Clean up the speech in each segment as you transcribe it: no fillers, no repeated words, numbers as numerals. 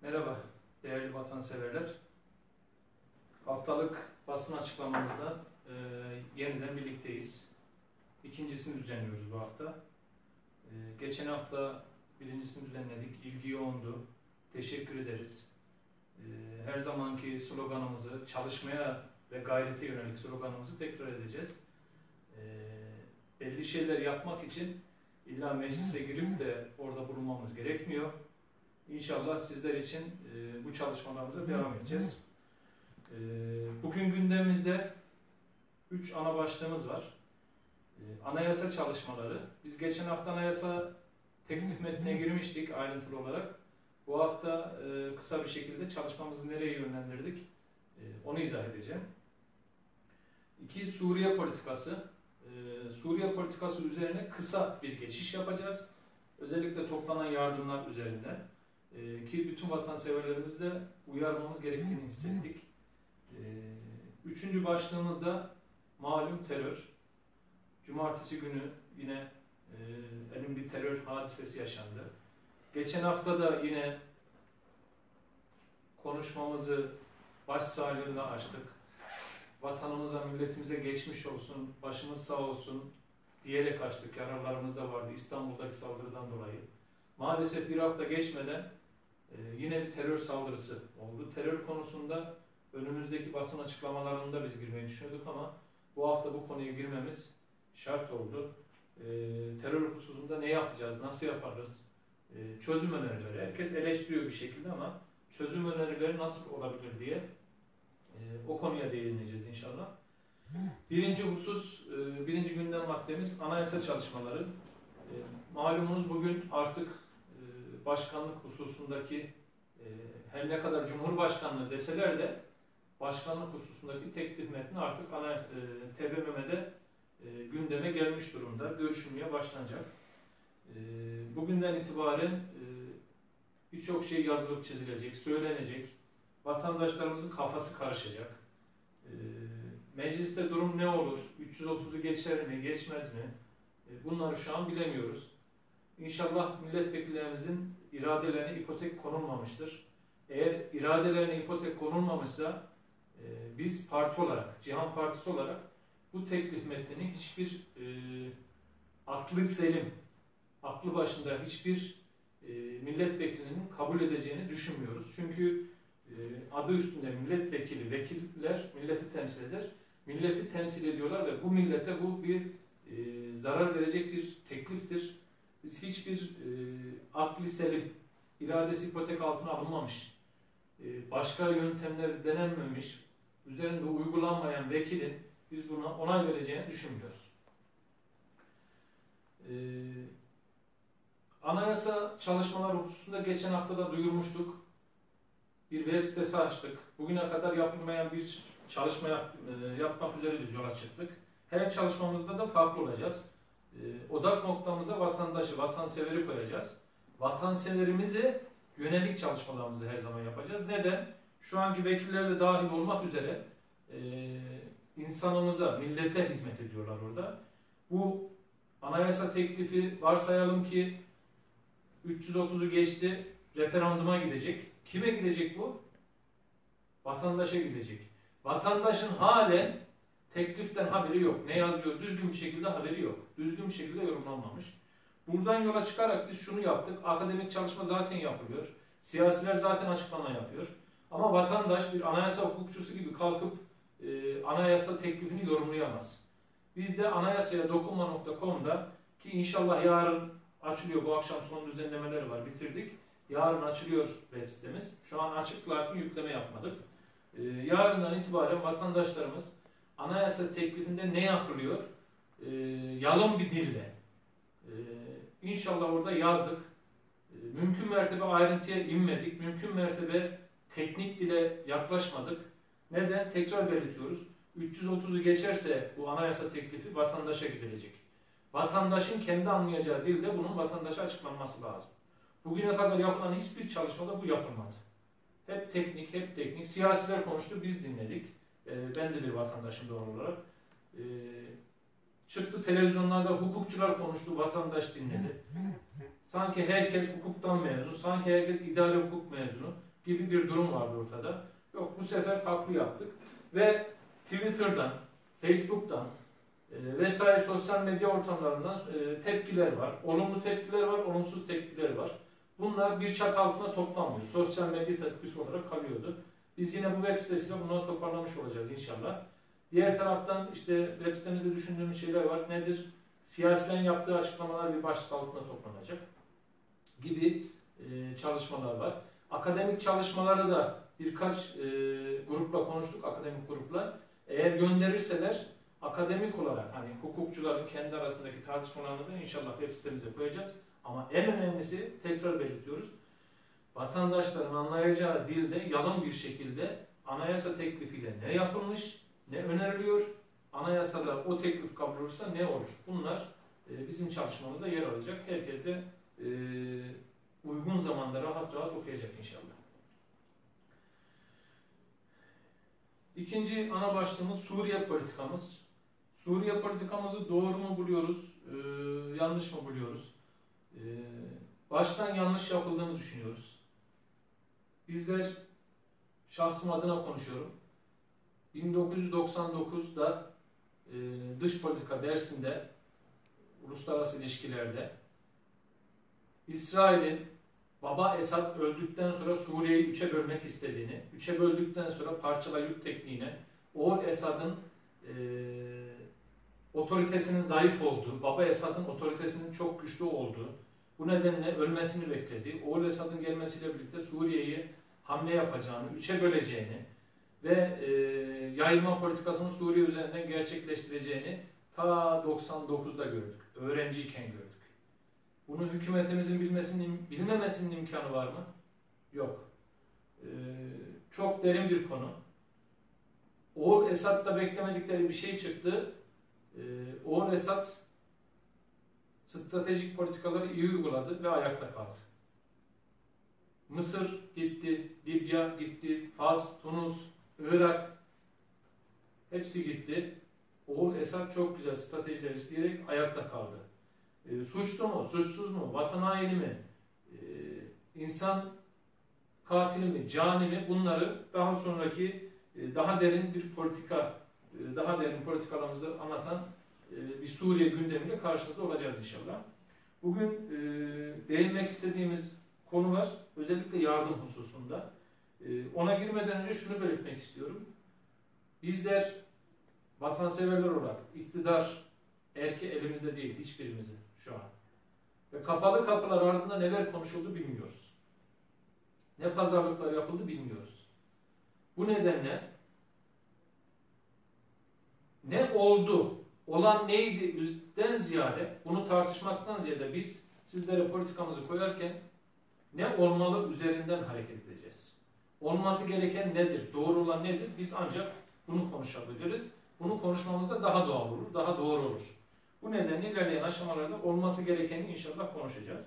Merhaba değerli vatanseverler. Haftalık basın açıklamamızda yeniden birlikteyiz. İkincisini düzenliyoruz bu hafta. Geçen hafta birincisini düzenledik. İlgi yoğundu. Teşekkür ederiz. Her zamanki sloganımızı, çalışmaya ve gayrete yönelik sloganımızı tekrar edeceğiz. Belli şeyler yapmak için illa meclise girip de orada bulunmamız gerekmiyor. İnşallah sizler için bu çalışmalarımıza devam edeceğiz. Bugün gündemimizde 3 ana başlığımız var. Anayasa çalışmaları. Biz geçen hafta anayasa teklif metnine girmiştik ayrıntılı olarak. Bu hafta kısa bir şekilde çalışmamızı nereye yönlendirdik onu izah edeceğim. 2. Suriye politikası. Suriye politikası üzerine kısa bir geçiş yapacağız. Özellikle toplanan yardımlar üzerinde. Ki bütün vatanseverlerimizi de uyarmamız gerektiğini hissettik. Üçüncü başlığımızda malum terör. Cumartesi günü yine elim bir terör hadisesi yaşandı. Geçen hafta da yine konuşmamızı başsağlığına açtık. Vatanımıza, milletimize geçmiş olsun, başımız sağ olsun diyerek açtık. Yaralarımız da vardı İstanbul'daki saldırıdan dolayı. Maalesef bir hafta geçmeden yine bir terör saldırısı oldu. Terör konusunda önümüzdeki basın açıklamalarında biz girmeyi düşünüyorduk ama bu hafta bu konuya girmemiz şart oldu. Terör hususunda ne yapacağız, nasıl yaparız? Çözüm önerileri. Herkes eleştiriyor bir şekilde ama çözüm önerileri nasıl olabilir diye o konuya değineceğiz inşallah. Birinci husus, birinci gündem maddemiz anayasa çalışmaları. Malumunuz bugün artık başkanlık hususundaki her ne kadar Cumhurbaşkanlığı deseler de başkanlık hususundaki teklif metni artık TBMM'de gündeme gelmiş durumda. Görüşülmeye başlanacak. Bugünden itibaren birçok şey yazılıp çizilecek, söylenecek. Vatandaşlarımızın kafası karışacak. Mecliste durum ne olur? 330'u geçer mi, geçmez mi? Bunları şu an bilemiyoruz. İnşallah milletvekillerimizin iradelerine ipotek konulmamıştır. Eğer iradelerine ipotek konulmamışsa biz parti olarak, Cihan Partisi olarak bu teklif metnini hiçbir aklı selim, aklı başında hiçbir milletvekilinin kabul edeceğini düşünmüyoruz. Çünkü adı üstünde milletvekili, vekiller milleti temsil eder. Milleti temsil ediyorlar ve bu millete bu bir zarar verecek bir tekliftir. Biz hiçbir akli selim, iradesi ipotek altına alınmamış, başka yöntemler denenmemiş, üzerinde uygulanmayan vekilin biz buna onay vereceğini düşünmüyoruz. Anayasa çalışmaları hususunda geçen hafta da duyurmuştuk. Bir web sitesi açtık. Bugüne kadar yapılmayan bir çalışma yapmak üzere biz yola çıktık. Her çalışmamızda da farklı olacağız. Odak noktamıza vatandaşı, vatanseveri koyacağız. Vatanseverimize yönelik çalışmalarımızı her zaman yapacağız. Neden? Şu anki vekiller de dahil olmak üzere insanımıza, millete hizmet ediyorlar orada. Bu anayasa teklifi varsayalım ki 330'u geçti, referanduma gidecek. Kime gidecek bu? Vatandaşa gidecek. Vatandaşın halen tekliften haberi yok. Ne yazıyor? Düzgün bir şekilde haberi yok. Düzgün bir şekilde yorumlanmamış. Buradan yola çıkarak biz şunu yaptık. Akademik çalışma zaten yapılıyor. Siyasiler zaten açıklama yapıyor. Ama vatandaş bir anayasa hukukçusu gibi kalkıp anayasa teklifini yorumlayamaz. Biz de anayasaya dokunma.com'da ki inşallah yarın açılıyor. Bu akşam son düzenlemeleri var. Bitirdik. Yarın açılıyor web sitemiz. Şu an açık lakin yükleme yapmadık. Yarından itibaren vatandaşlarımız anayasa teklifinde ne yapılıyor? Yalın bir dille. İnşallah orada yazdık. Mümkün mertebe ayrıntıya inmedik. Mümkün mertebe teknik dile yaklaşmadık. Neden? Tekrar belirtiyoruz. 330'u geçerse bu anayasa teklifi vatandaşa gidilecek. Vatandaşın kendi anlayacağı dilde bunun vatandaşa açıklanması lazım. Bugüne kadar yapılan hiçbir çalışmada bu yapılmadı. Hep teknik, hep teknik. Siyasiler konuştu, biz dinledik. Ben de bir vatandaşım doğal olarak. Çıktı televizyonlarda hukukçular konuştu, vatandaş dinledi. Sanki herkes hukuktan mezun, sanki herkes idare hukuk mezunu. gibi bir durum vardı ortada. Yok, bu sefer farklı yaptık ve Twitter'dan, Facebook'tan vesaire sosyal medya ortamlarından tepkiler var. Olumlu tepkiler var, olumsuz tepkiler var. Bunlar bir çatı altına toplanmıyor. Sosyal medya tepkisi olarak kalıyordu. Biz yine bu web sitesiyle bunları toparlamış olacağız inşallah. Diğer taraftan işte web sitemizde düşündüğümüz şeyler var. Nedir? Siyasilerin yaptığı açıklamalar bir başlık altında toplanacak gibi çalışmalar var. Akademik çalışmaları da birkaç grupla konuştuk, akademik grupla. Eğer gönderirseler akademik olarak hani hukukçuların kendi arasındaki tartışmalarını da inşallah web sitemize koyacağız. Ama en önemlisi, tekrar belirtiyoruz, vatandaşların anlayacağı dilde yalın bir şekilde anayasa teklifiyle ne yapılmış, ne öneriliyor, anayasada o teklif kabul olursa ne olur? Bunlar bizim çalışmamızda yer alacak. Herkes de uygun zamanda rahat rahat okuyacak inşallah. İkinci ana başlığımız Suriye politikamız. Suriye politikamızı doğru mu buluyoruz, yanlış mı buluyoruz? Baştan yanlış yapıldığını düşünüyoruz. Bizler, şahsım adına konuşuyorum, 1999'da dış politika dersinde, uluslararası ilişkilerde İsrail'in Baba Esad öldükten sonra Suriye'yi üçe bölmek istediğini, üçe böldükten sonra parçala yut tekniğine, oğul Esad'ın otoritesinin zayıf olduğu, Baba Esad'ın otoritesinin çok güçlü olduğu, bu nedenle ölmesini bekledi. Oğul Esad'ın gelmesiyle birlikte Suriye'yi hamle yapacağını, üçe böleceğini ve yayılma politikasını Suriye üzerinden gerçekleştireceğini ta 99'da gördük. Öğrenciyken gördük. Bunu hükümetimizin bilmemesinin imkanı var mı? Yok. Çok derin bir konu. Oğul Esad'da beklemedikleri bir şey çıktı. Oğul Esad stratejik politikaları iyi uyguladı ve ayakta kaldı. Mısır gitti, Libya gitti, Fas, Tunus, Irak hepsi gitti. Oğul Esad çok güzel stratejiler isteyerek ayakta kaldı. Suçlu mu, suçsuz mu, vatan haini mi, insan katili mi, cani mi, bunları daha sonraki daha derin bir politika, daha derin politikalarımızı anlatan bir Suriye gündemiyle karşınızda olacağız inşallah. Bugün değinmek istediğimiz konular özellikle yardım hususunda. Ona girmeden önce şunu belirtmek istiyorum. Bizler vatanseverler olarak iktidar erki elimizde değil, hiçbirimizin şu an. Ve kapalı kapılar ardında neler konuşuldu bilmiyoruz. Ne pazarlıklar yapıldı bilmiyoruz. Bu nedenle ne oldu, olan neydi'den ziyade, bunu tartışmaktan ziyade biz sizlere politikamızı koyarken ne olmalı üzerinden hareket edeceğiz. Olması gereken nedir, doğru olan nedir? Biz ancak bunu konuşabiliriz. Bunu konuşmamızda daha doğal olur, daha doğru olur. Bu nedenle ilerleyen aşamalarda olması gerekeni inşallah konuşacağız.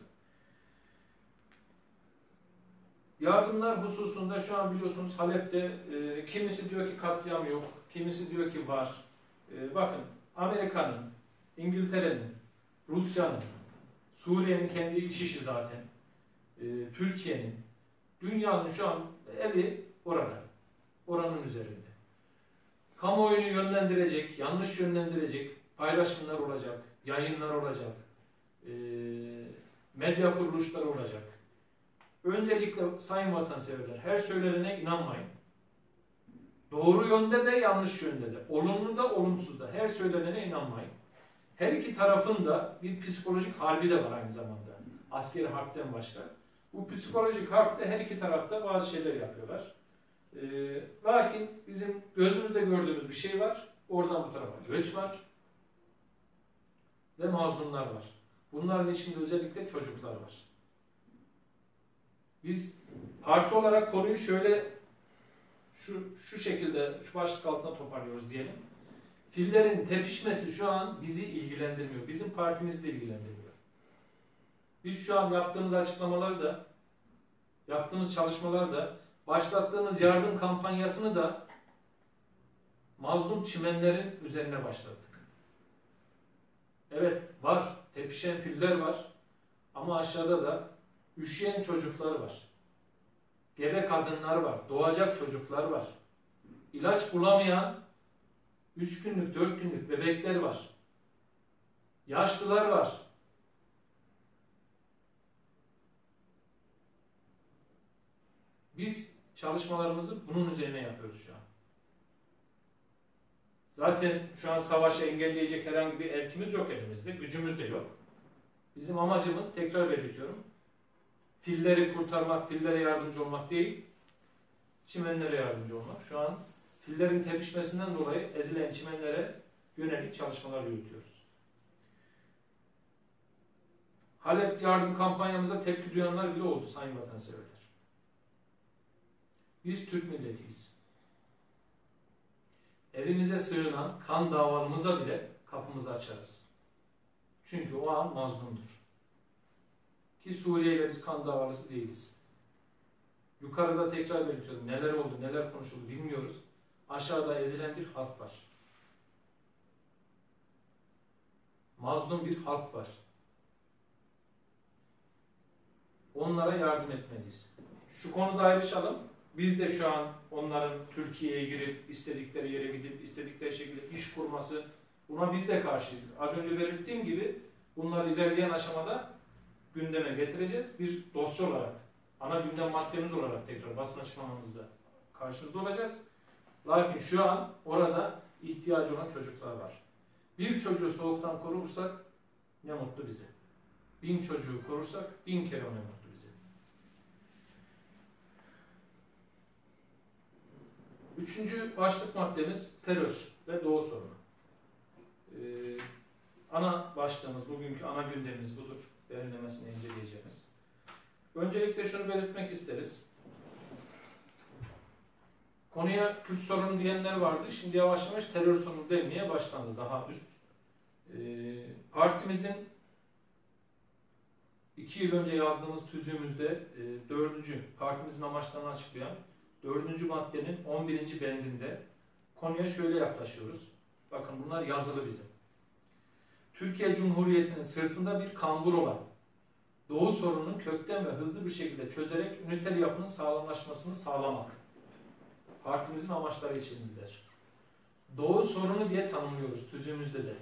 Yardımlar hususunda şu an biliyorsunuz Halep'te kimisi diyor ki katliam yok, kimisi diyor ki var. Bakın, Amerika'nın, İngiltere'nin, Rusya'nın, Suriye'nin kendi iç işi zaten, Türkiye'nin, dünyanın şu an eli orada, oranın üzerinde. Kamuoyunu yönlendirecek, yanlış yönlendirecek paylaşımlar olacak, yayınlar olacak, medya kuruluşları olacak. Öncelikle sayın vatanseverler, her söylenene inanmayın. Doğru yönde de yanlış yönde de, olumlu da olumsuz da her söylenene inanmayın. Her iki tarafın da bir psikolojik harbi de var aynı zamanda. Askeri harpten başka. Bu psikolojik harpte her iki tarafta bazı şeyler yapıyorlar. Lakin bizim gözümüzde gördüğümüz bir şey var. Oradan bu tarafa göç var. Ve mazlumlar var. Bunların içinde özellikle çocuklar var. Biz parti olarak konuyu şöyle şu şekilde, şu başlık altında toparlıyoruz diyelim. Fillerin tepişmesi şu an bizi ilgilendirmiyor. Bizim partimizi de ilgilendirmiyor. Biz şu an yaptığımız açıklamaları da, yaptığımız çalışmaları da, başlattığımız yardım kampanyasını da mazlum çimenlerin üzerine başlattık. Evet, var. Tepişen filler var. Ama aşağıda da üşüyen çocuklar var. gebe kadınlar var, doğacak çocuklar var. İlaç bulamayan 3 günlük, 4 günlük bebekler var. Yaşlılar var. Biz çalışmalarımızı bunun üzerine yapıyoruz şu an. Zaten şu an savaşı engelleyecek herhangi bir erkimiz yok elimizde, gücümüz de yok. Bizim amacımız, tekrar belirtiyorum, filleri kurtarmak, fillere yardımcı olmak değil, çimenlere yardımcı olmak. Şu an fillerin tepişmesinden dolayı ezilen çimenlere yönelik çalışmalar yürütüyoruz. Halep yardım kampanyamıza tepki duyanlar bile oldu sayın vatanseverler. Biz Türk milletiyiz. Evimize sığınan kan davalımıza bile kapımızı açarız. Çünkü o an mazlumdur. Ki Suriye'yle biz kan davalısı değiliz. Yukarıda tekrar belirtiyorum. Neler oldu, neler konuşuldu bilmiyoruz. Aşağıda ezilen bir halk var. Mazlum bir halk var. Onlara yardım etmeliyiz. Şu konuda ayrışalım. Biz de şu an onların Türkiye'ye girip, istedikleri yere gidip, istedikleri şekilde iş kurması, buna biz de karşıyız. Az önce belirttiğim gibi bunları ilerleyen aşamada gündeme getireceğiz. Bir dosya olarak, ana gündem maddemiz olarak tekrar basın açıklamamızda karşınızda olacağız. Lakin şu an orada ihtiyacı olan çocuklar var. Bir çocuğu soğuktan korursak ne mutlu bize. 1000 çocuğu korursak 1000 kere ne mutlu bize. Üçüncü başlık maddemiz terör ve Doğu sorunu. Ana başlığımız, bugünkü ana gündemimiz budur. Derinlemesine inceleyeceğimiz. Öncelikle şunu belirtmek isteriz. Konuya Kürt sorunu diyenler vardı. Şimdi yavaş yavaş terör sorunu denmeye başlandı. Daha üst. Partimizin 2 yıl önce yazdığımız tüzüğümüzde 4. partimizin amaçlarını açıklayan 4. maddenin 11. bendinde konuya şöyle yaklaşıyoruz. Bakın bunlar yazılı bizim. Türkiye Cumhuriyeti'nin sırtında bir kambur olan Doğu sorununu kökten ve hızlı bir şekilde çözerek üniter yapının sağlamlaşmasını sağlamak. Partimizin amaçları içindedir. Doğu sorunu diye tanımlıyoruz tüzüğümüzde de.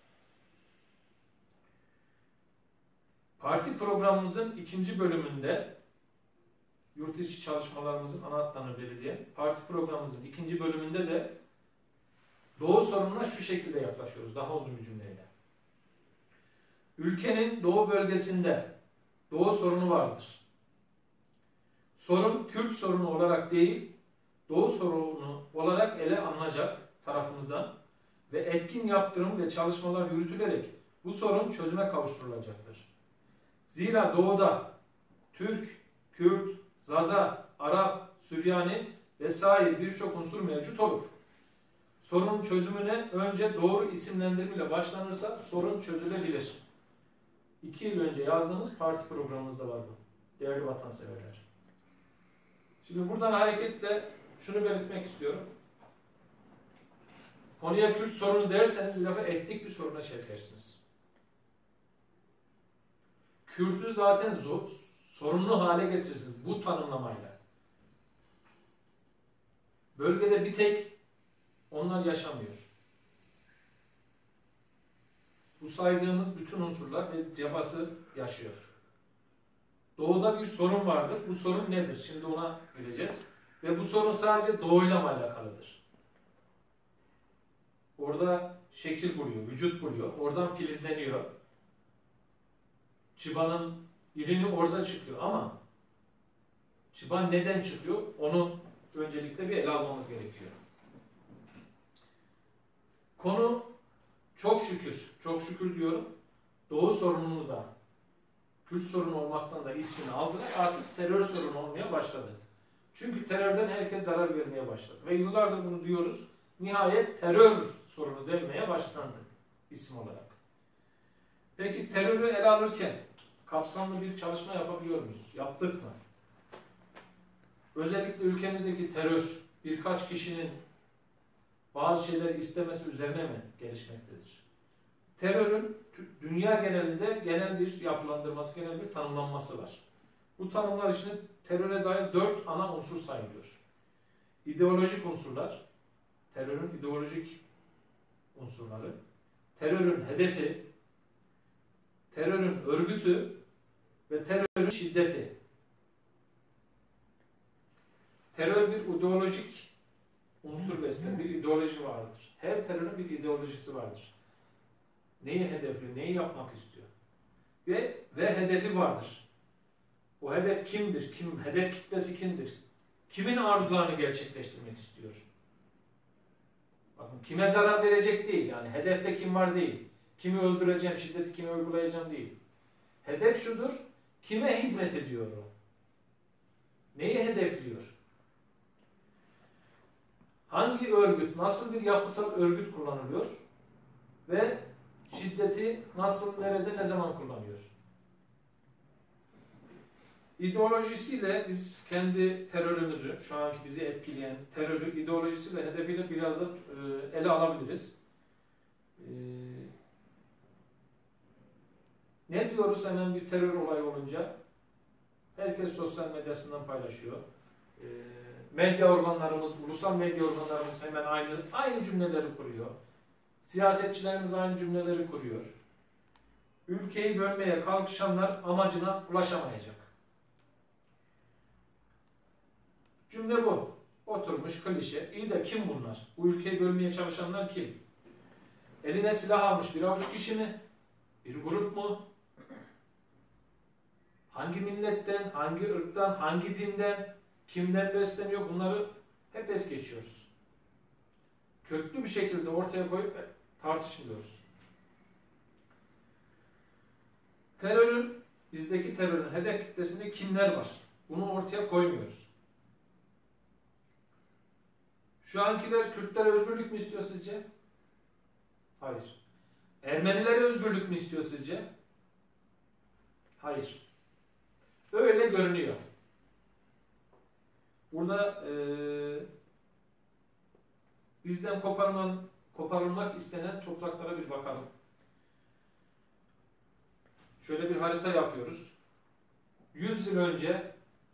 Parti programımızın 2. bölümünde yurt içi çalışmalarımızın ana hatlarını belirleyen parti programımızın 2. bölümünde de Doğu sorununa şu şekilde yaklaşıyoruz. Daha uzun bir cümleyle. Ülkenin doğu bölgesinde Doğu sorunu vardır. Sorun Kürt sorunu olarak değil, Doğu sorunu olarak ele alınacak tarafımızdan ve etkin yaptırım ve çalışmalar yürütülerek bu sorun çözüme kavuşturulacaktır. Zira Doğu'da Türk, Kürt, Zaza, Arap, Süryani vesaire birçok unsur mevcut olur. Sorunun çözümüne önce doğru isimlendirmeyle başlanırsa sorun çözülebilir. 2 yıl önce yazdığımız parti programımızda var bu. Değerli vatanseverler. Şimdi buradan hareketle şunu belirtmek istiyorum. Konuya Kürt sorunu derseniz bir defa etnik bir soruna çekersiniz. Kürt'ü zaten sorunlu hale getirirsiniz bu tanımlamayla. Bölgede bir tek onlar yaşamıyor. Bu saydığımız bütün unsurlar ve cabası yaşıyor. Doğuda bir sorun vardır. Bu sorun nedir? Şimdi ona geleceğiz. Ve bu sorun sadece doğuyla mı alakalıdır? Orada şekil buluyor, vücut buluyor. Oradan filizleniyor. Çıbanın irini orada çıkıyor ama çıban neden çıkıyor? Onu öncelikle bir ele almamız gerekiyor. Konu çok şükür diyorum, Doğu sorununu da Kürt sorunu olmaktan da ismini aldılar. Artık terör sorunu olmaya başladı. Çünkü terörden herkes zarar görmeye başladı. Ve yıllardır bunu diyoruz. Nihayet terör sorunu denmeye başlandı isim olarak. Peki terörü ele alırken kapsamlı bir çalışma yapabiliyor muyuz? Yaptık mı? Özellikle ülkemizdeki terör birkaç kişinin bazı şeyler istemesi üzerine mi gelişmektedir? Terörün dünya genelinde genel bir yapılandırması, genel bir tanımlanması var. Bu tanımlar içinde teröre dair 4 ana unsur sayılıyor. İdeolojik unsurlar, terörün ideolojik unsurları, terörün hedefi, terörün örgütü ve terörün şiddeti. Terör bir ideolojik unsur besler, bir ideoloji vardır. Her terörün bir ideolojisi vardır. Neyi hedefliyor, neyi yapmak istiyor? Ve hedefi vardır. O hedef kimdir? Hedef kitlesi kimdir? Kimin arzularını gerçekleştirmek istiyor? Bakın, kime zarar verecek değil. Yani hedefte kim var değil. Kimi öldüreceğim, şiddeti kime uygulayacağım değil. Hedef şudur, kime hizmet ediyor o? Neyi hedefliyor? Hangi örgüt, nasıl bir yapısal örgüt kullanılıyor? Ve şiddeti nasıl, nerede, ne zaman kullanıyor? İdeolojisiyle biz kendi terörümüzü, şu anki bizi etkileyen terörü ideolojisi ve hedefiyle bir arada ele alabiliriz. Ne diyoruz hemen bir terör olayı olunca? Herkes sosyal medyasından paylaşıyor. Medya organlarımız, ulusal medya organlarımız hemen aynı cümleleri kuruyor. Siyasetçilerimiz aynı cümleleri kuruyor. Ülkeyi bölmeye kalkışanlar amacına ulaşamayacak. Cümle bu. Oturmuş klişe. İyi de kim bunlar? Bu ülkeyi bölmeye çalışanlar kim? Eline silah almış bir avuç kişi mi? Bir grup mu? Hangi milletten, hangi ırktan, hangi dinden, kimden besleniyor? Bunları hep es geçiyoruz. Köklü bir şekilde ortaya koyup tartışmıyoruz. Bizdeki terörün hedef kitlesinde kimler var? Bunu ortaya koymuyoruz. Şu ankiler Kürtlere özgürlük mü istiyor sizce? Hayır. Ermenilere özgürlük mü istiyor sizce? Hayır. Öyle görünüyor. Burada bizden koparılmak istenen topraklara bir bakalım. Şöyle bir harita yapıyoruz. 100 yıl önce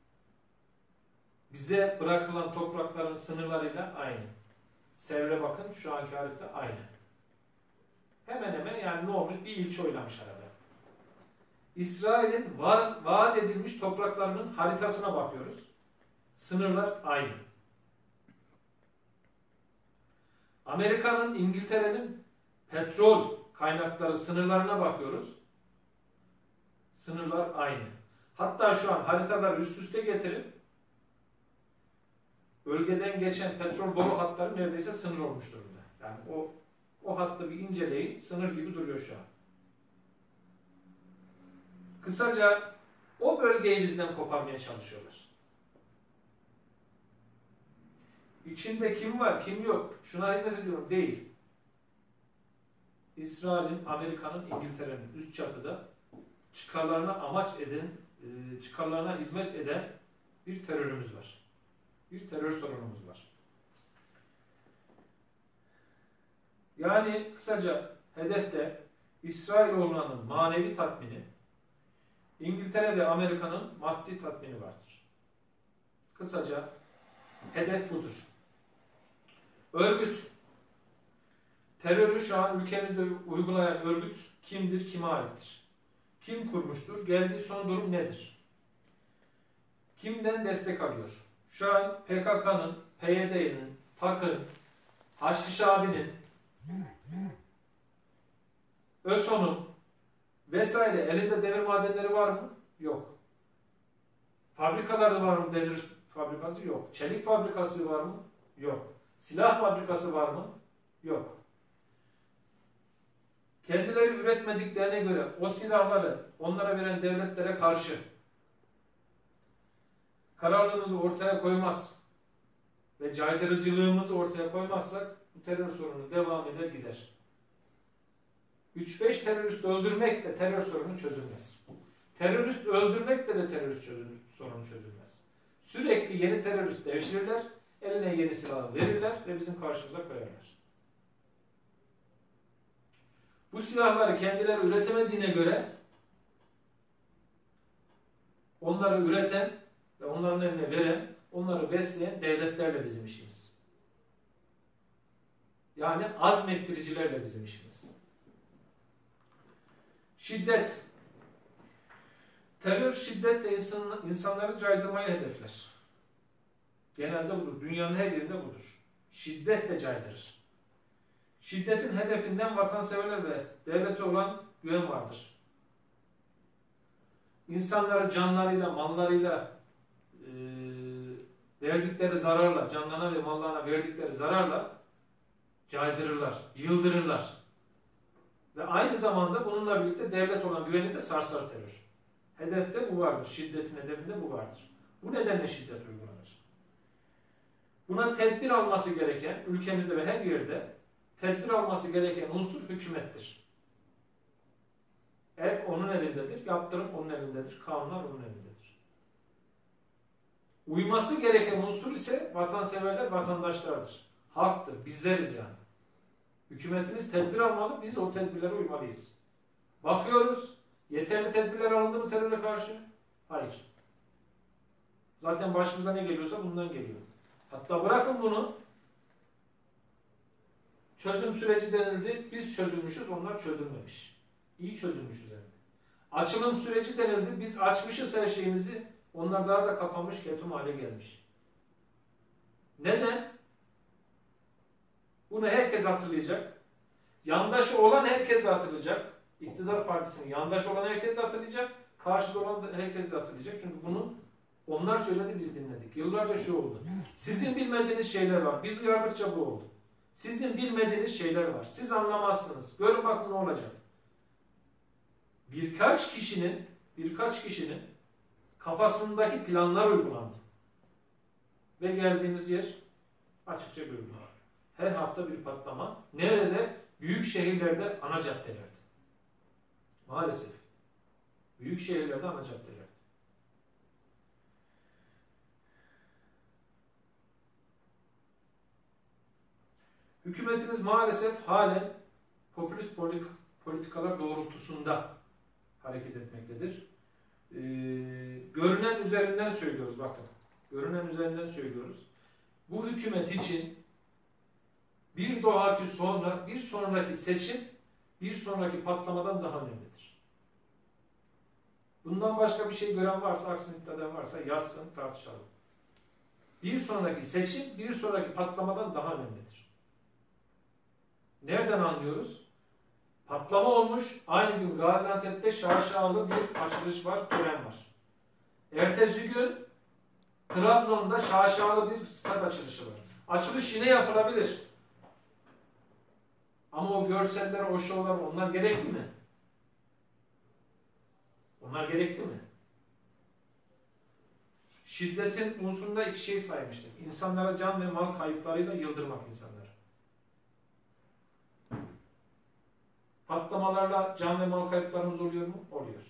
bize bırakılan toprakların sınırlarıyla aynı. Sevre bakın, şu anki harita aynı. Hemen hemen, yani ne olmuş? Bir ilçe oynamış arada. İsrail'in vaat edilmiş topraklarının haritasına bakıyoruz. Sınırlar aynı. Amerika'nın, İngiltere'nin petrol kaynakları sınırlarına bakıyoruz. Sınırlar aynı. Hatta şu an haritaları üst üste getirip bölgeden geçen petrol boru hatları neredeyse sınır olmuş durumda. Yani o hattı bir inceleyin, sınır gibi duruyor şu an. Kısaca o bölgeyi bizden koparmaya çalışıyorlar. İçinde kim var, kim yok? Şuna hizmet ediyorum. Değil. İsrail'in, Amerika'nın, İngiltere'nin üst çatıda çıkarlarına hizmet eden bir terörümüz var. Bir terör sorunumuz var. Yani kısaca hedefte İsrailoğullarının manevi tatmini, İngiltere ve Amerika'nın maddi tatmini vardır. Kısaca hedef budur. Örgüt. Terörü şu an ülkemizde uygulayan örgüt kimdir, kime aittir? Kim kurmuştur? Geldiği son durum nedir? Kimden destek alıyor? Şu an PKK'nın, PYD'nin, TAK'ın, Haçlı Şabi'nin, ÖSO'nun vesaire elinde demir madenleri var mı? Yok. Fabrikaları var mı? Demir fabrikası yok. Çelik fabrikası var mı? Yok. Silah fabrikası var mı? Yok. Kendileri üretmediklerine göre o silahları onlara veren devletlere karşı kararlılığımızı ortaya koymaz ve caydırıcılığımızı ortaya koymazsak bu terör sorunu devam eder gider. 3-5 terörist öldürmek de terör sorunu çözülmez. Terörist öldürmekle de terörist sorunu çözülmez. Sürekli yeni terörist devşirirler, eline yeni silahı verirler ve bizim karşımıza koyarlar. Bu silahları kendileri üretemediğine göre Onları üreten ve onların eline veren, onları besleyen devletlerle bizim işimiz. Yani azmettiricilerle bizim işimiz. Şiddet. Terör şiddetle insanları caydırmayı hedefler. Genelde budur. Dünyanın her yerinde budur. Şiddetle caydırır. Şiddetin hedefinden vatanseverler ve devlete olan güven vardır. İnsanları canlarıyla, mallarıyla verdikleri zararla, canlarına ve mallarına verdikleri zararla caydırırlar, yıldırırlar. Ve aynı zamanda bununla birlikte devlet olan güveni de sarsar terör. Hedefte bu vardır. Şiddetin hedefinde bu vardır. Bu nedenle şiddet uygulanır. Buna tedbir alması gereken, ülkemizde ve her yerde tedbir alması gereken unsur hükümettir. El onun elindedir, yaptırım onun elindedir, kanunlar onun elindedir. Uyması gereken unsur ise vatanseverler, vatandaşlardır. Halktır, bizleriz yani. Hükümetimiz tedbir almalı, biz o tedbirlere uymalıyız. Bakıyoruz, yeterli tedbirler alındı mı teröre karşı? Hayır. Zaten başımıza ne geliyorsa bundan geliyor. Hatta bırakın bunu, çözüm süreci denildi, biz çözülmüşüz, onlar çözülmemiş. İyi çözülmüşüz yani. Açılım süreci denildi, biz açmışız her şeyimizi, onlar daha da kapanmış, ketum hale gelmiş. Neden? Bunu herkes hatırlayacak. Yandaşı olan herkes de hatırlayacak. İktidar partisinin yandaşı olan herkes de hatırlayacak. Karşıda olan herkes de hatırlayacak. Çünkü bunu onlar söyledi, biz dinledik. Yıllarca şu oldu. Sizin bilmediğiniz şeyler var. Biz uyardıkça bu oldu. Sizin bilmediğiniz şeyler var. Siz anlamazsınız. Görün bakın ne olacak. Birkaç kişinin kafasındaki planlar uygulandı. Ve geldiğimiz yer açıkça görülüyor. Her hafta bir patlama. Nerede? Büyük şehirlerde, ana caddelerde. Maalesef. Büyük şehirlerde, ana caddelerde. Hükümetimiz maalesef halen popülist politikalar doğrultusunda hareket etmektedir. Görünen üzerinden söylüyoruz bakın. Görünen üzerinden söylüyoruz. Bu hükümet için bir sonraki seçim bir sonraki patlamadan daha önemlidir. Bundan başka bir şey gören varsa, aksini iddia eden varsa yazsın, tartışalım. Bir sonraki seçim bir sonraki patlamadan daha önemlidir. Nereden anlıyoruz? Patlama olmuş, aynı gün Gaziantep'te şaşalı bir açılış var, tören var. Ertesi gün Trabzon'da şaşalı bir stat açılışı var. Açılış yine yapılabilir. Ama o görseller, o şovlar, onlar gerekli mi? Onlar gerekli mi? Şiddetin unsurunda iki şey saymıştık. İnsanlara can ve mal kayıplarıyla yıldırmak insanları. Patlamalarla can ve mal kayıplarımız oluyor mu? Oluyor.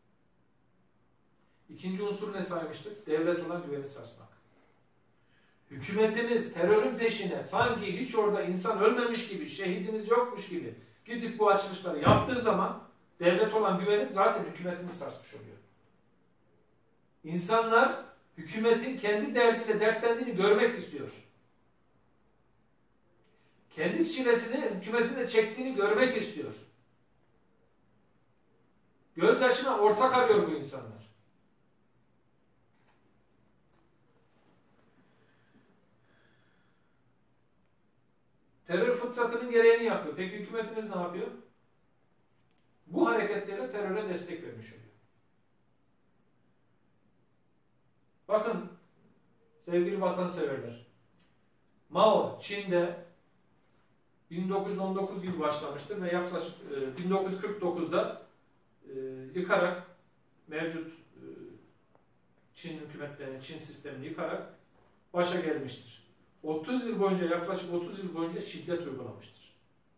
İkinci unsur ne saymıştık? Devlet olan güveni sarsmak. Hükümetimiz terörün peşine sanki hiç orada insan ölmemiş gibi, şehidimiz yokmuş gibi gidip bu açılışları yaptığı zaman devlet olan güveni zaten hükümetimiz sarsmış oluyor. İnsanlar hükümetin kendi derdiyle dertlendiğini görmek istiyor. Kendi çilesini hükümetin de çektiğini görmek istiyor. Gözyaşına ortak arıyor bu insanlar. Terör fıtratının gereğini yapıyor. Peki hükümetimiz ne yapıyor? Bu hareketlerle teröre destek vermiş oluyor. Bakın sevgili vatanseverler. Mao Çin'de 1919 gibi başlamıştır ve yaklaşık 1949'da yıkarak mevcut Çin hükümetlerini, Çin sistemini yıkarak başa gelmiştir. 30 yıl boyunca, yaklaşık 30 yıl boyunca şiddet uygulamıştır.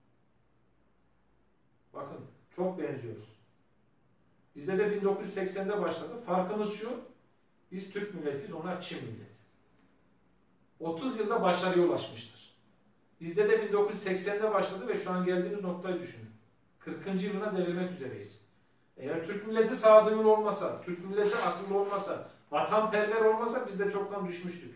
Bakın çok benziyoruz. Bizde de 1980'de başladı. Farkımız şu, biz Türk milletiyiz, onlar Çin milleti. 30 yılda başarıya ulaşmıştır. Bizde de 1980'de başladı ve şu an geldiğimiz noktayı düşünün. 40. yılına devrilmek üzereyiz. Eğer Türk milleti sağduyulu olmasa, Türk milleti akıllı olmasa, vatanperver olmasa biz de çoktan düşmüştük.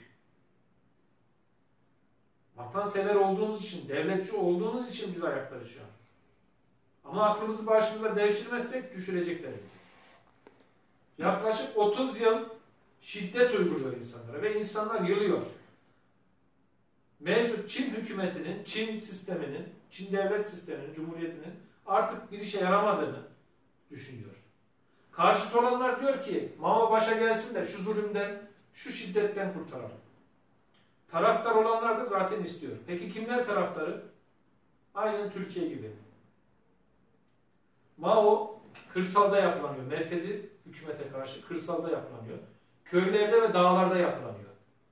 Vatansever olduğumuz için, devletçi olduğumuz için biz ayaklarız şu an. Ama aklımızı başımıza devşirmezsek düşürecekler bizi. Yaklaşık 30 yıl şiddet uyguluyor insanlara ve insanlar yılıyor. Mevcut Çin hükümetinin, Çin sisteminin, Çin devlet sisteminin, cumhuriyetinin artık bir işe yaramadığını düşünüyor. Karşıt olanlar diyor ki Mao başa gelsin de şu zulümden, şu şiddetten kurtaralım. Taraftar olanlar da zaten istiyor. Peki kimler taraftarı? Aynen Türkiye gibi. Mao kırsalda yapılanıyor. Merkezi hükümete karşı kırsalda yapılanıyor. Köylerde ve dağlarda yapılanıyor.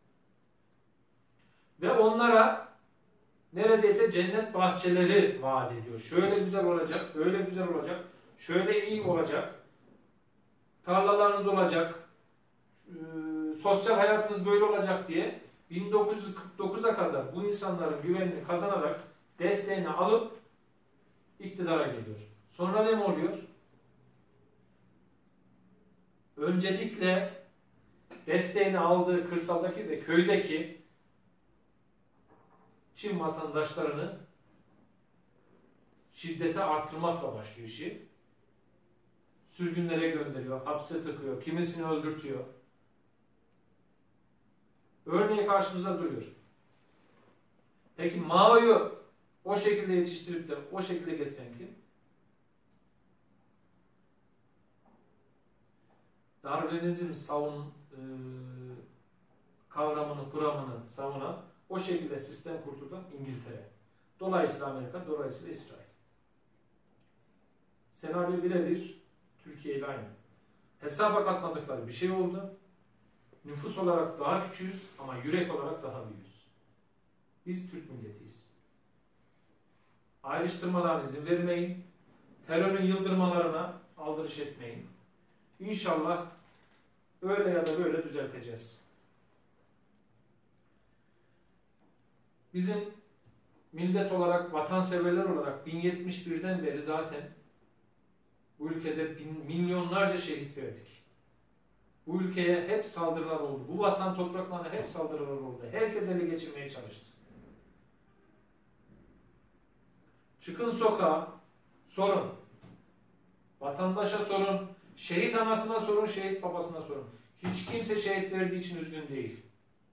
Ve onlara neredeyse cennet bahçeleri vaat ediyor. Şöyle güzel olacak, böyle güzel olacak, şöyle iyi olacak, tarlalarınız olacak, sosyal hayatınız böyle olacak diye 1949'a kadar bu insanların güvenini kazanarak desteğini alıp iktidara geliyor. Sonra ne mi oluyor? Öncelikle desteğini aldığı kırsaldaki ve köydeki Çin vatandaşlarını şiddete artırmakla başlıyor işi. Sürgünlere gönderiyor, hapse tıkıyor, kimisini öldürtüyor. Örneği karşımıza duruyor. Peki Mao'yu o şekilde yetiştirip de o şekilde getiren kim? Darwinizm kavramını, kuramını savunan, o şekilde sistem kurtulan İngiltere. Dolayısıyla Amerika, dolayısıyla İsrail. Senaryo birebir Türkiye ile aynı. Hesaba katmadıkları bir şey oldu. Nüfus olarak daha küçüğüz ama yürek olarak daha büyüğüz. Biz Türk milletiyiz. Ayrıştırmalarına izin vermeyin. Terörün yıldırmalarına aldırış etmeyin. İnşallah öyle ya da böyle düzelteceğiz. Bizim millet olarak, vatanseverler olarak 1071'den beri zaten bu ülkede milyonlarca şehit verdik. Bu ülkeye hep saldırılar oldu. Bu vatan topraklarına hep saldırılar oldu. Herkes ele geçirmeye çalıştı. Çıkın sokağa, sorun. Vatandaşa sorun. Şehit anasına sorun, şehit babasına sorun. Hiç kimse şehit verdiği için üzgün değil.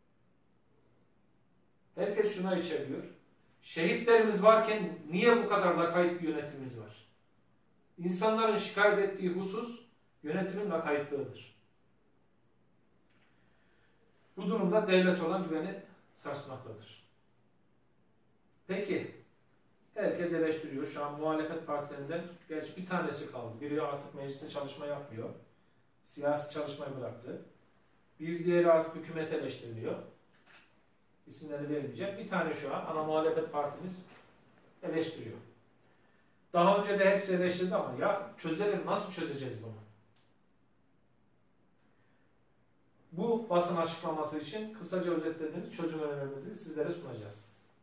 Herkes şuna içeriyor. Şehitlerimiz varken niye bu kadar lakayt bir yönetimimiz var? İnsanların şikayet ettiği husus yönetimin lakaytlığıdır. Bu durumda devlet olan güveni sarsmaktadır. Peki, herkes eleştiriyor. Şu an muhalefet partilerinden gerçi bir tanesi kaldı. Biri artık mecliste çalışma yapmıyor. Siyasi çalışmayı bıraktı. Bir diğeri artık hükümet eleştiriliyor. İsimlerini vermeyeceğim. Bir tane şu an ana muhalefet partimiz eleştiriyor. Daha önce de hepsi eleştirdi ama ya çözelim, nasıl çözeceğiz bunu? Bu basın açıklaması için kısaca özetlediğimiz çözüm önerilerimizi sizlere sunacağız.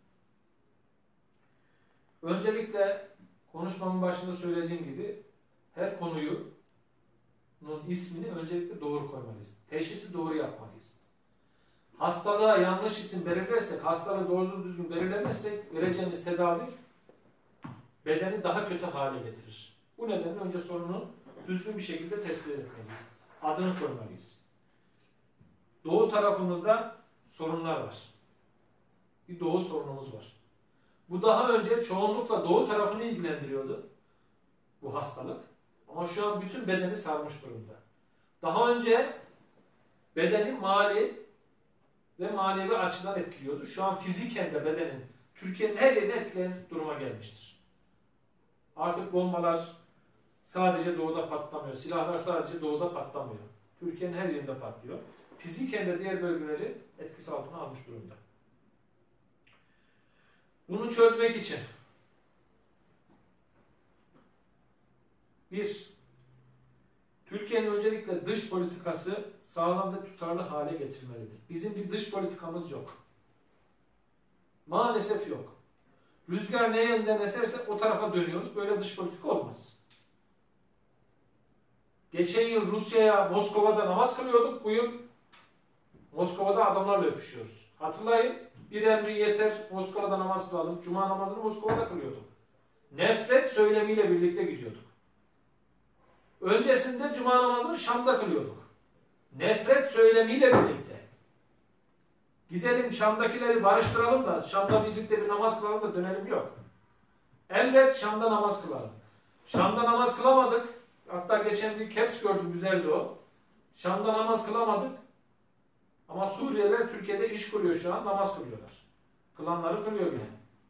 Öncelikle konuşmamın başında söylediğim gibi her konunun ismini öncelikle doğru koymalıyız. Teşhisi doğru yapmalıyız. Hastalığa yanlış isim belirlersek, hastalığı doğru düzgün belirlemezsek vereceğimiz tedavi bedeni daha kötü hale getirir. Bu nedenle önce sorunu düzgün bir şekilde tespit etmeliyiz. Adını koymalıyız. Doğu tarafımızda sorunlar var. Bir doğu sorunumuz var. Bu daha önce çoğunlukla doğu tarafını ilgilendiriyordu. Bu hastalık. Ama şu an bütün bedeni sarmış durumda. Daha önce bedeni mali ve manevi açıdan etkiliyordu. Şu an fiziken de bedenin Türkiye'nin her yerini etkileyen duruma gelmiştir. Artık bombalar sadece doğuda patlamıyor. Silahlar sadece doğuda patlamıyor. Türkiye'nin her yerinde patlıyor. Fiziken de diğer bölgeleri etkisi altına almış durumda. Bunu çözmek için Türkiye'nin öncelikle dış politikası sağlam ve tutarlı hale getirmelidir. Bizim bir dış politikamız yok. Maalesef yok. Rüzgar ne yönden eserse o tarafa dönüyoruz. Böyle dış politika olmaz. Geçen yıl Rusya'ya Moskova'da namaz kılıyorduk. Bu yıl Moskova'da adamlarla öpüşüyoruz. Hatırlayın, bir emri yeter, Moskova'da namaz kılalım. Cuma namazını Moskova'da kılıyorduk. Nefret söylemiyle birlikte gidiyorduk. Öncesinde cuma namazını Şam'da kılıyorduk. Nefret söylemiyle birlikte. Gidelim Şam'dakileri barıştıralım da Şam'da birlikte bir namaz kılalım da dönelim yok. Emret Şam'da namaz kılalım. Şam'da namaz kılamadık. Hatta geçen bir caps gördüm, güzeldi o. Şam'da namaz kılamadık. Ama Suriyeliler Türkiye'de iş kuruyor şu an, namaz kılıyorlar. Kılanları kılıyor yine.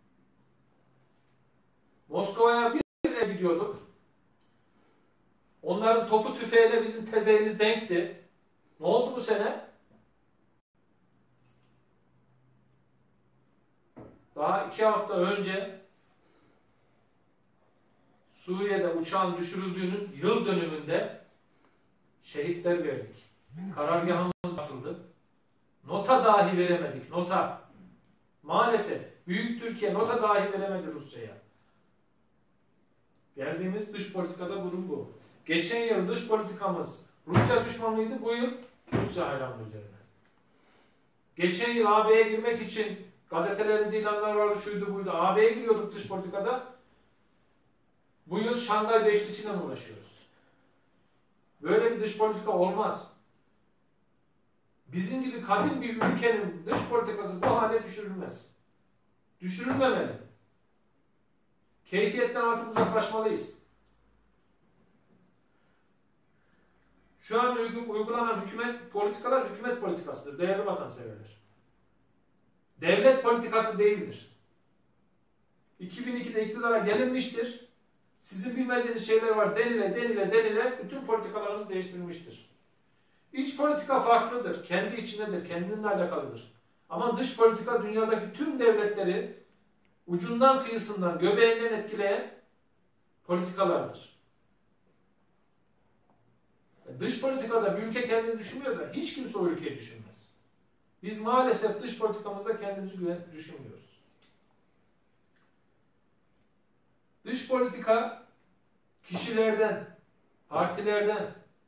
Moskova'ya bir yere gidiyorduk. Onların topu tüfeğiyle bizim tezeyimiz denkti. Ne oldu bu sene? Daha 2 hafta önce Suriye'de uçağın düşürüldüğünün yıl dönümünde şehitler verdik. Karargahımız basıldı. Nota dahi veremedik. Nota. Maalesef Büyük Türkiye nota dahi veremedi Rusya'ya. Geldiğimiz dış politikada durum bu. Geçen yıl dış politikamız Rusya düşmanıydı. Bu yıl Rusya hayranlığı üzerine. Geçen yıl AB'ye girmek için gazetelerimizde ilanlar vardı, şuydu buydu. AB'ye giriyorduk dış politikada. Bu yıl Şangay Beşlisi'yle uğraşıyoruz. Böyle bir dış politika olmaz. Bizim gibi kadim bir ülkenin dış politikası bu hale düşürülmez. Düşürülmemeli. Keyfiyetten artık uzaklaşmalıyız. Şu an uygulanan hükümet politikalar hükümet politikasıdır. Değerli vatanseverler. Devlet politikası değildir. 2002'de iktidara gelinmiştir. Sizin bilmediğiniz şeyler var denile bütün politikalarınız değiştirilmiştir. İç politika farklıdır. Kendi içindedir. Kendinle alakalıdır. Ama dış politika dünyadaki tüm devletleri ucundan kıyısından, göbeğinden etkileyen politikalardır. Dış politikada bir ülke kendini düşünmüyorsa hiç kimse o ülkeyi düşünmez. Biz maalesef dış politikamızda kendimizi düşünmüyoruz. Dış politika kişilerden, partilerden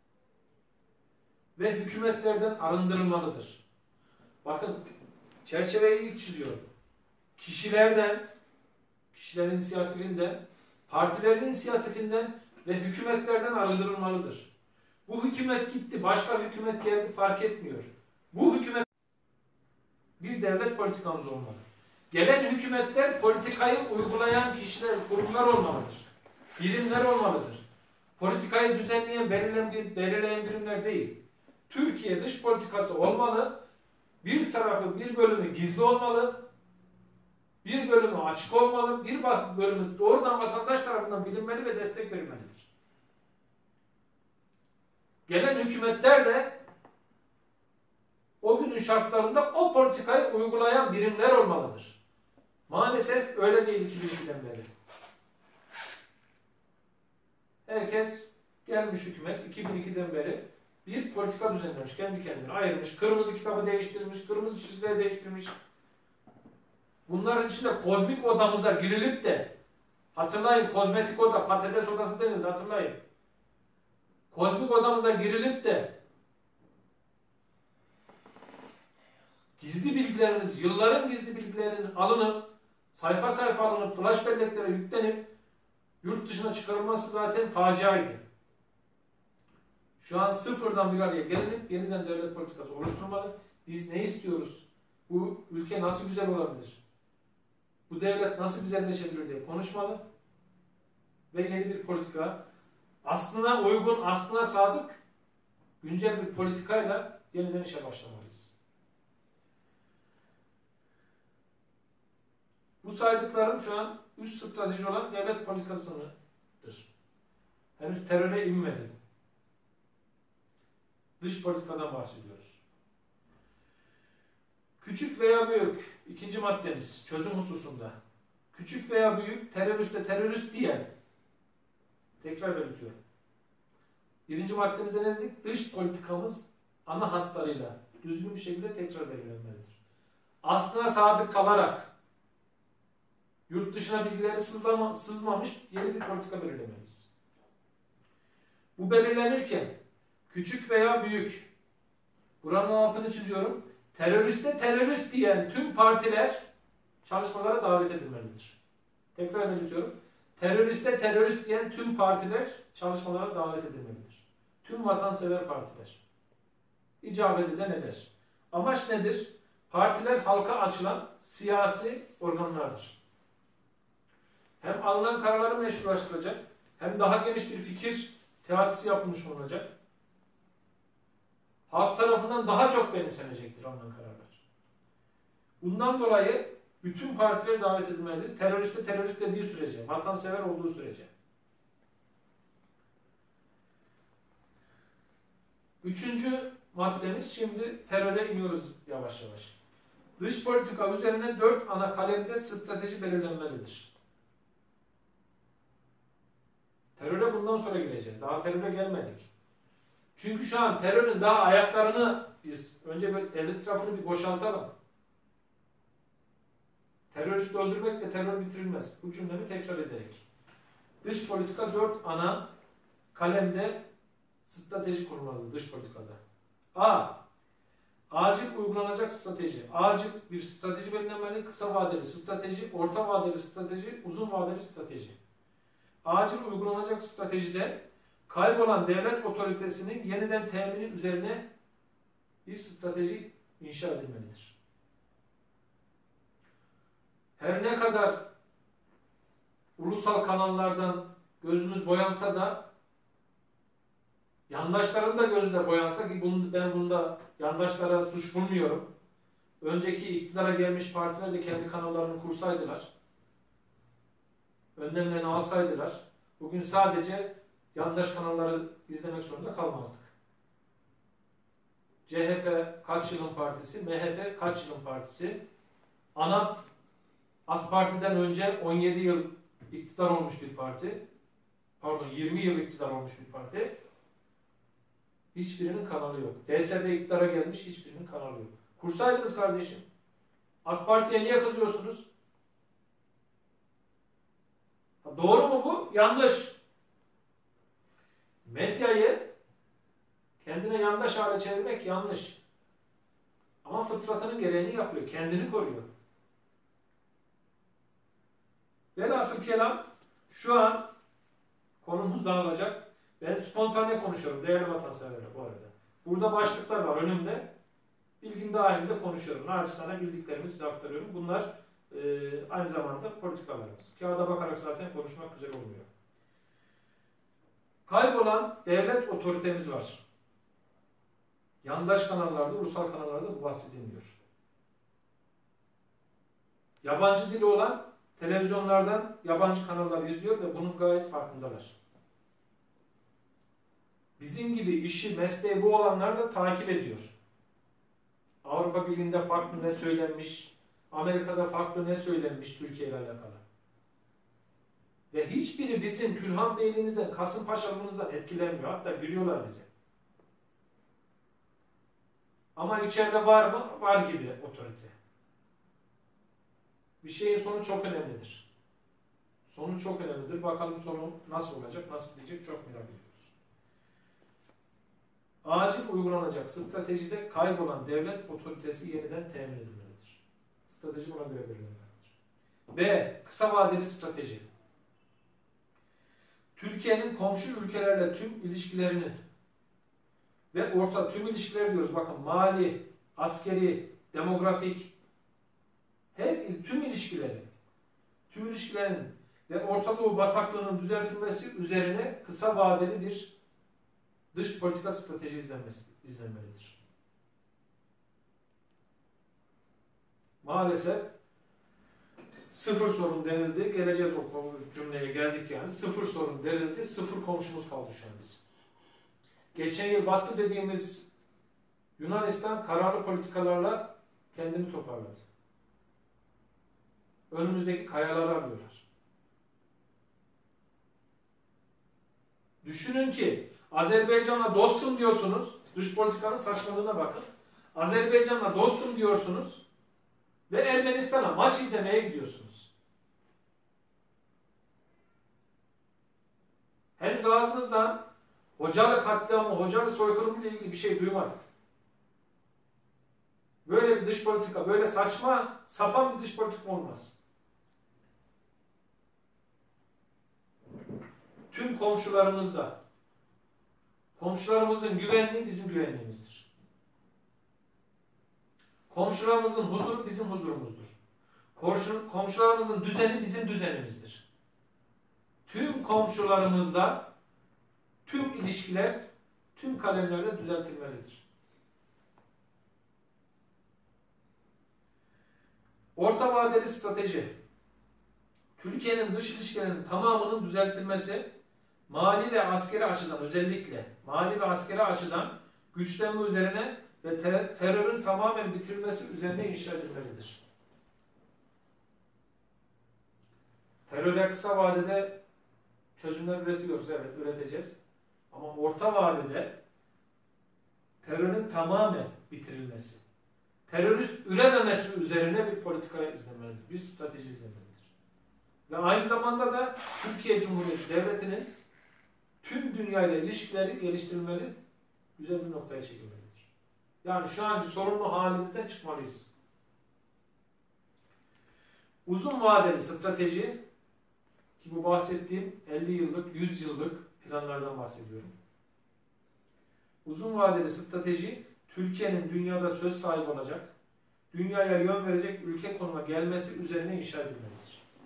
ve hükümetlerden arındırılmalıdır. Bakın, çerçeveyi ilk çiziyorum. Kişilerden, kişilerin inisiyatifinden, partilerin inisiyatifinden ve hükümetlerden arındırılmalıdır. Bu hükümet gitti, başka hükümet geldi, fark etmiyor. Bu hükümet bir devlet politikamız olmalı. Gelen hükümetler politikayı uygulayan kişiler, kurumlar olmalıdır. Birimler olmalıdır. Politikayı düzenleyen, belirleyen birimler değil. Türkiye dış politikası olmalı. Bir tarafı, bir bölümü gizli olmalı. Bir bölümü açık olmalı. Bir bölümü doğrudan vatandaş tarafından bilinmeli ve destek verilmelidir. Gelen hükümetler de o günün şartlarında o politikayı uygulayan birimler olmalıdır. Maalesef öyle değil 2002'den beri. Herkes gelmiş hükümet 2002'den beri bir politika düzenlemiş. Kendi kendine ayırmış. Kırmızı kitabı değiştirmiş. Kırmızı çizgileri değiştirmiş. Bunların içinde kozmik odamıza girilip de hatırlayın, kozmetik oda, patates odası denildi, hatırlayın. Kozmik odamıza girilip de gizli bilgilerimiz, yılların gizli bilgilerinin alınıp sayfa sayfa alınıp flash belleklere yüklenip yurt dışına çıkarılması zaten faciaydı. Şu an sıfırdan bir araya gelinip yeniden devlet politikası oluşturmalı. Biz ne istiyoruz? Bu ülke nasıl güzel olabilir? Bu devlet nasıl güzelleşebilir diye konuşmalı. Ve yeni bir politika, aslına uygun, aslına sadık, güncel bir politikayla yeniden işe başlamalıyız. Bu saydıklarım şu an üst strateji olan devlet politikasıdır. Henüz teröre inmedi. Dış politikadan bahsediyoruz. Küçük veya büyük, ikinci maddemiz çözüm hususunda. Küçük veya büyük, teröriste terörist diyen, tekrar belirtiyorum. Birinci maddemizde ne dedik? Dış politikamız ana hatlarıyla düzgün bir şekilde tekrar belirlenmelidir. Aslına sadık kalarak yurt dışına bilgileri sızmamış yeni bir politika belirlemeliyiz. Bu belirlenirken küçük veya büyük, buranın altını çiziyorum, teröriste terörist diyen tüm partiler çalışmalara davet edilmelidir. Tekrar belirtiyorum. Teröriste terörist diyen tüm partiler çalışmalara davet edilmelidir. Tüm vatansever partiler. İcabet eden eder. Amaç nedir? Partiler halka açılan siyasi organlardır. Hem alınan kararları meşrulaştıracak, hem daha geniş bir fikir teatisi yapılmış olacak. Halk tarafından daha çok benimsenecektir alınan kararlar. Bundan dolayı bütün partiler davet edilmelidir. Teröriste terörist dediği sürece, vatansever olduğu sürece. Üçüncü maddemiz, şimdi teröre iniyoruz yavaş yavaş. Dış politika üzerine 4 ana kalemde strateji belirlenmelidir. Teröre bundan sonra gireceğiz. Daha teröre gelmedik. Çünkü şu an terörün daha ayaklarını biz önce böyle etrafını bir boşaltalım. Teröristi öldürmekle terör bitirilmez. Bu cümlemi tekrar ederek. Dış politika 4 ana kalemde strateji kurmalıdır dış politikada. A. Acil uygulanacak strateji. Acil bir strateji belirlenmeli. Kısa vadeli strateji, orta vadeli strateji, uzun vadeli strateji. Acil uygulanacak stratejide kaybolan devlet otoritesinin yeniden temini üzerine bir strateji inşa edilmelidir. Her ne kadar ulusal kanallardan gözümüz boyansa da, yandaşların da gözü de boyansa ki ben bunda yandaşlara suç bulmuyorum. Önceki iktidara gelmiş partiler de kendi kanallarını kursaydılar, önlemlerini alsaydılar, bugün sadece yandaş kanalları izlemek zorunda kalmazdık. CHP kaç yılın partisi, MHP kaç yılın partisi, ana AK Parti'den önce 17 yıl iktidar olmuş bir parti, pardon 20 yıl iktidar olmuş bir parti, hiçbirinin kanalı yok. DSP iktidara gelmiş, hiçbirinin kanalı yok. Kursaydınız kardeşim. AK Parti'ye niye kızıyorsunuz? Doğru mu bu? Yanlış. Medyayı kendine yandaş hale çevirmek yanlış. Ama fıtratının gereğini yapıyor. Kendini koruyor. Velhasıl kelam şu an konumuz dağılacak. Ben spontane konuşuyorum değerli vatanseverler bu arada. Burada başlıklar var önümde. Bilgim dahilinde konuşuyorum. Naçizane bildiklerimi size aktarıyorum. Bunlar aynı zamanda politikalarımız. Kağıda bakarak zaten konuşmak güzel olmuyor. Kaybolan devlet otoritemiz var. Yandaş kanallarda, ulusal kanallarda bu bahsedilmiyor. Yabancı dili olan televizyonlardan yabancı kanallar izliyor ve bunun gayet farkındalar. Bizim gibi işi, mesleği bu olanlar da takip ediyor. Avrupa Birliği'nde farklı ne söylenmiş, Amerika'da farklı ne söylenmiş Türkiye ile alakalı. Ve hiçbiri bizim Külhan Beyliğimizden, Kasımpaşalığımızdan etkilenmiyor. Hatta gülüyorlar bize. Ama içeride var mı? Var gibi otorite. Bir şeyin sonu çok önemlidir. Sonu çok önemlidir. Bakalım sonu nasıl olacak, nasıl gidecek çok merak ediyoruz. Acil uygulanacak stratejide kaybolan devlet otoritesi yeniden temin edilmelidir. Strateji buna göre belirlenmelidir. B. Kısa vadeli strateji. Türkiye'nin komşu ülkelerle tüm ilişkilerini ve tüm ilişkiler diyoruz bakın mali, askeri, demografik tüm ilişkilerin ve Orta Doğu bataklığının düzeltilmesi üzerine kısa vadeli bir dış politika strateji izlenmelidir. Maalesef sıfır sorun denildi. Geleceğiz o cümleye geldik yani. Sıfır sorun denildi. Sıfır komşumuz kaldı şu an bizim. Geçen yıl battı dediğimiz Yunanistan kararlı politikalarla kendini toparladı. Önümüzdeki kayaları arıyorlar. Düşünün ki Azerbaycan'la dostum diyorsunuz. Dış politikanın saçmalığına bakın. Azerbaycan'la dostum diyorsunuz ve Ermenistan'a maç izlemeye gidiyorsunuz. Henüz ağzınızdan Hocalı katliamı, Hocalı soykırımı ile ilgili bir şey duymadık. Böyle bir dış politika, böyle saçma sapan bir dış politika olmaz. Tüm komşularımızla, komşularımızın güvenliği bizim güvenliğimizdir. Komşularımızın huzuru bizim huzurumuzdur. Komşularımızın düzeni bizim düzenimizdir. Tüm komşularımızla tüm ilişkiler tüm kalemlerle düzeltilmelidir. Orta vadeli strateji. Türkiye'nin dış ilişkilerinin tamamının düzeltilmesi, mali ve askeri açıdan, özellikle mali ve askeri açıdan güçlenme üzerine ve terörün tamamen bitirilmesi üzerine inşa edilmelidir. Teröre kısa vadede çözümler üretiyoruz, evet üreteceğiz. Ama orta vadede terörün tamamen bitirilmesi, terörist ürememesi üzerine bir politika izlemelidir, bir strateji izlemelidir. Ve aynı zamanda da Türkiye Cumhuriyeti Devleti'nin tüm dünyayla ilişkileri geliştirmeli, güzel bir noktaya çekilmelidir. Yani şu anki sorunlu halimizden çıkmalıyız. Uzun vadeli strateji, ki bu bahsettiğim 50 yıllık, 100 yıllık planlardan bahsediyorum. Uzun vadeli strateji, Türkiye'nin dünyada söz sahibi olacak, dünyaya yön verecek ülke konuma gelmesi üzerine inşa edilmelidir.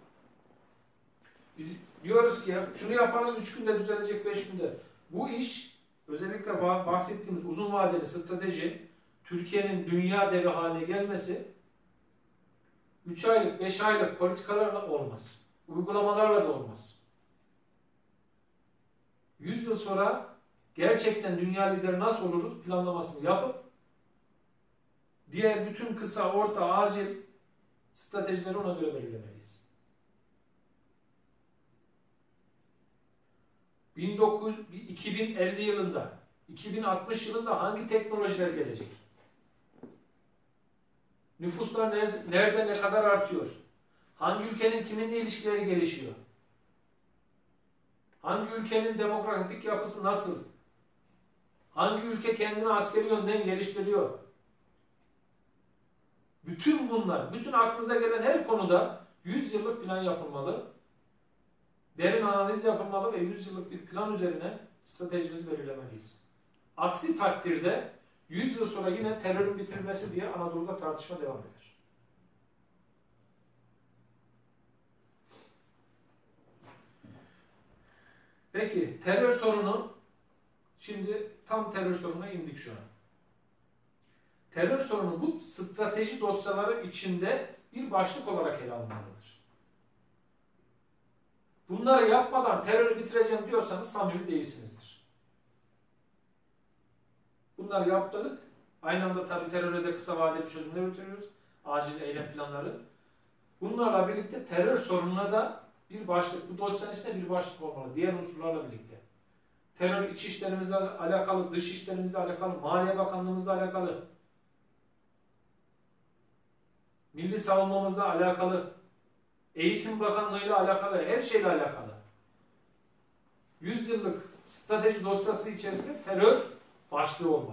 Biz diyoruz ki ya, şunu yapalım 3 günde düzelecek, 5 günde. Bu iş, özellikle bahsettiğimiz uzun vadeli strateji, Türkiye'nin dünya devi haline gelmesi 3 aylık, 5 aylık politikalarla olmaz. Uygulamalarla da olmaz. 100 yıl sonra gerçekten dünya lideri nasıl oluruz planlamasını yapıp diğer bütün kısa, orta, acil stratejileri ona göre belirlemeliyiz. 2050 yılında, 2060 yılında hangi teknolojiler gelecek? Nüfuslar nerede ne kadar artıyor? Hangi ülkenin kiminle ilişkileri gelişiyor? Hangi ülkenin demografik yapısı nasıl? Hangi ülke kendini askeri yönden geliştiriyor? Bütün bunlar, bütün aklınıza gelen her konuda 100 yıllık plan yapılmalı. Derin analiz yapılmalı ve 100 yıllık bir plan üzerine stratejimizi belirlemeliyiz. Aksi takdirde 100 yıl sonra yine terörün bitirilmesi diye Anadolu'da tartışma devam eder. Peki terör sorunu, şimdi tam terör sorununa indik şu an. Terör sorunu bu strateji dosyaları içinde bir başlık olarak ele alınmalıdır. Bunları yapmadan terörü bitireceğim diyorsanız samimi değilsinizdir. Bunları yaptık. Aynı anda tabii teröre de kısa vadeli çözümler üretiyoruz. Acil eylem planları. Bunlarla birlikte terör sorununa da bir başlık, bu dosyanın içinde bir başlık olmalı. Diğer unsurlarla birlikte. Terör iç işlerimizle alakalı, dış işlerimizle alakalı, Maliye Bakanlığımızla alakalı, Milli Savunmamızla alakalı, Eğitim Bakanlığı'yla alakalı, her şeyle alakalı. 100 yıllık strateji dosyası içerisinde terör başlığı olmalı.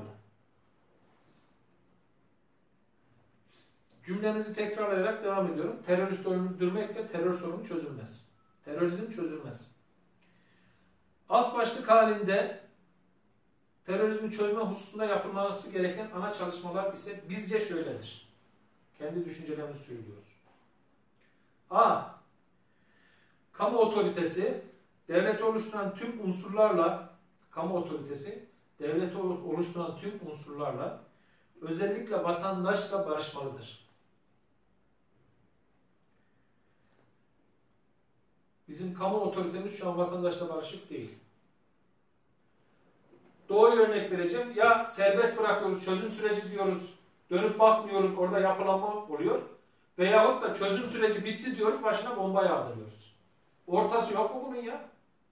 Cümlemizi tekrarlayarak devam ediyorum. Terörist öldürmekle terör sorunu çözülmez. Terörizm çözülmez. Alt başlık halinde terörizmi çözme hususunda yapılması gereken ana çalışmalar ise bizce şöyledir. Kendi düşüncelerimizi söylüyoruz. A. Kamu otoritesi devleti oluşturan tüm unsurlarla özellikle vatandaşla barışmalıdır. Bizim kamu otoritemiz şu an vatandaşla barışık değil. Doğru örnek vereceğim. Ya serbest bırakıyoruz, çözüm süreci diyoruz, dönüp bakmıyoruz, orada yapılanma oluyor. Veyahut da çözüm süreci bitti diyoruz, başına bomba yağdırıyoruz. Ortası yok mu bunun ya?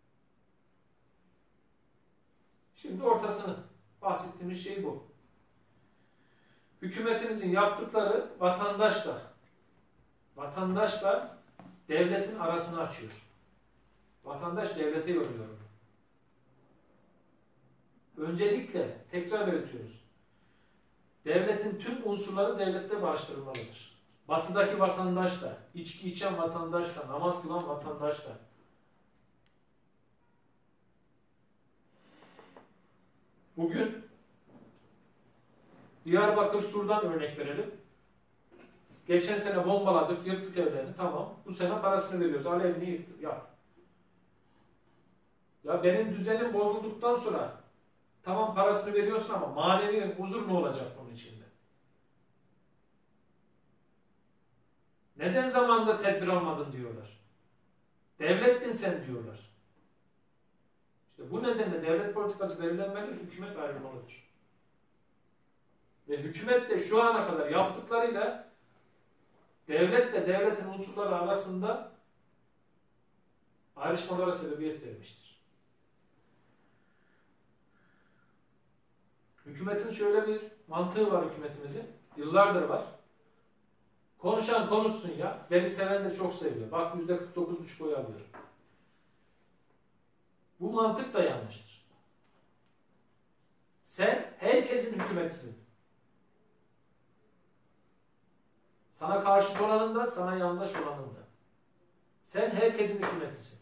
Şimdi ortasını bahsettiğimiz şey bu. Hükümetimizin yaptıkları vatandaşla devletin arasını açıyor. Vatandaş devlete yoruyor. öncelikle tekrar belirtiyoruz. Devletin tüm unsurları devlette barıştırılmalıdır. Batıdaki vatandaş da, içki içen vatandaş da, namaz kılan vatandaş da. Bugün Diyarbakır Sur'dan örnek verelim. Geçen sene bombaladık, yıktık evlerini. Tamam. Bu sene parasını veriyoruz. Alevini yıktık. Yap. Ya benim düzenim bozulduktan sonra tamam parasını veriyorsun ama manevi huzur ne olacak bunun içinde? Neden zamanında tedbir almadın diyorlar. Devlettin sen diyorlar. İşte bu nedenle devlet politikası belirlenmeli, hükümet ayrılmalıdır. Ve hükümet de şu ana kadar yaptıklarıyla devletle devletin unsurları arasında ayrışmalara sebebiyet vermiştir. Hükümetin şöyle bir mantığı var hükümetimizin. Yıllardır var. Konuşan konuşsun ya. Beni seven de çok seviyor. Bak %49,5 oy alıyor. Bu mantık da yanlıştır. Sen herkesin hükümetisin. Sana karşı olanın da, sana yandaş olanın da. Sen herkesin hükümetisin.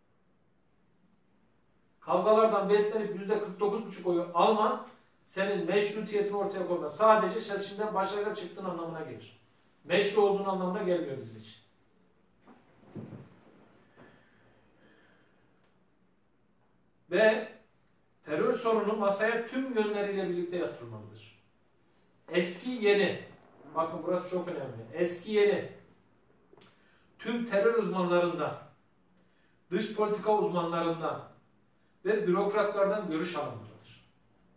Kavgalardan beslenip %49,5 oyu alman, senin meşrutiyetini ortaya koyma. Sadece seçimden başarıyla çıktığın anlamına gelir. Meşru olduğun anlamına gelmiyor bizim için. Ve terör sorunu masaya tüm yönleriyle birlikte yatırılmalıdır. Eski yeni, bakın burası çok önemli. Eski yeni, tüm terör uzmanlarından, dış politika uzmanlarından ve bürokratlardan görüş alınmalıdır.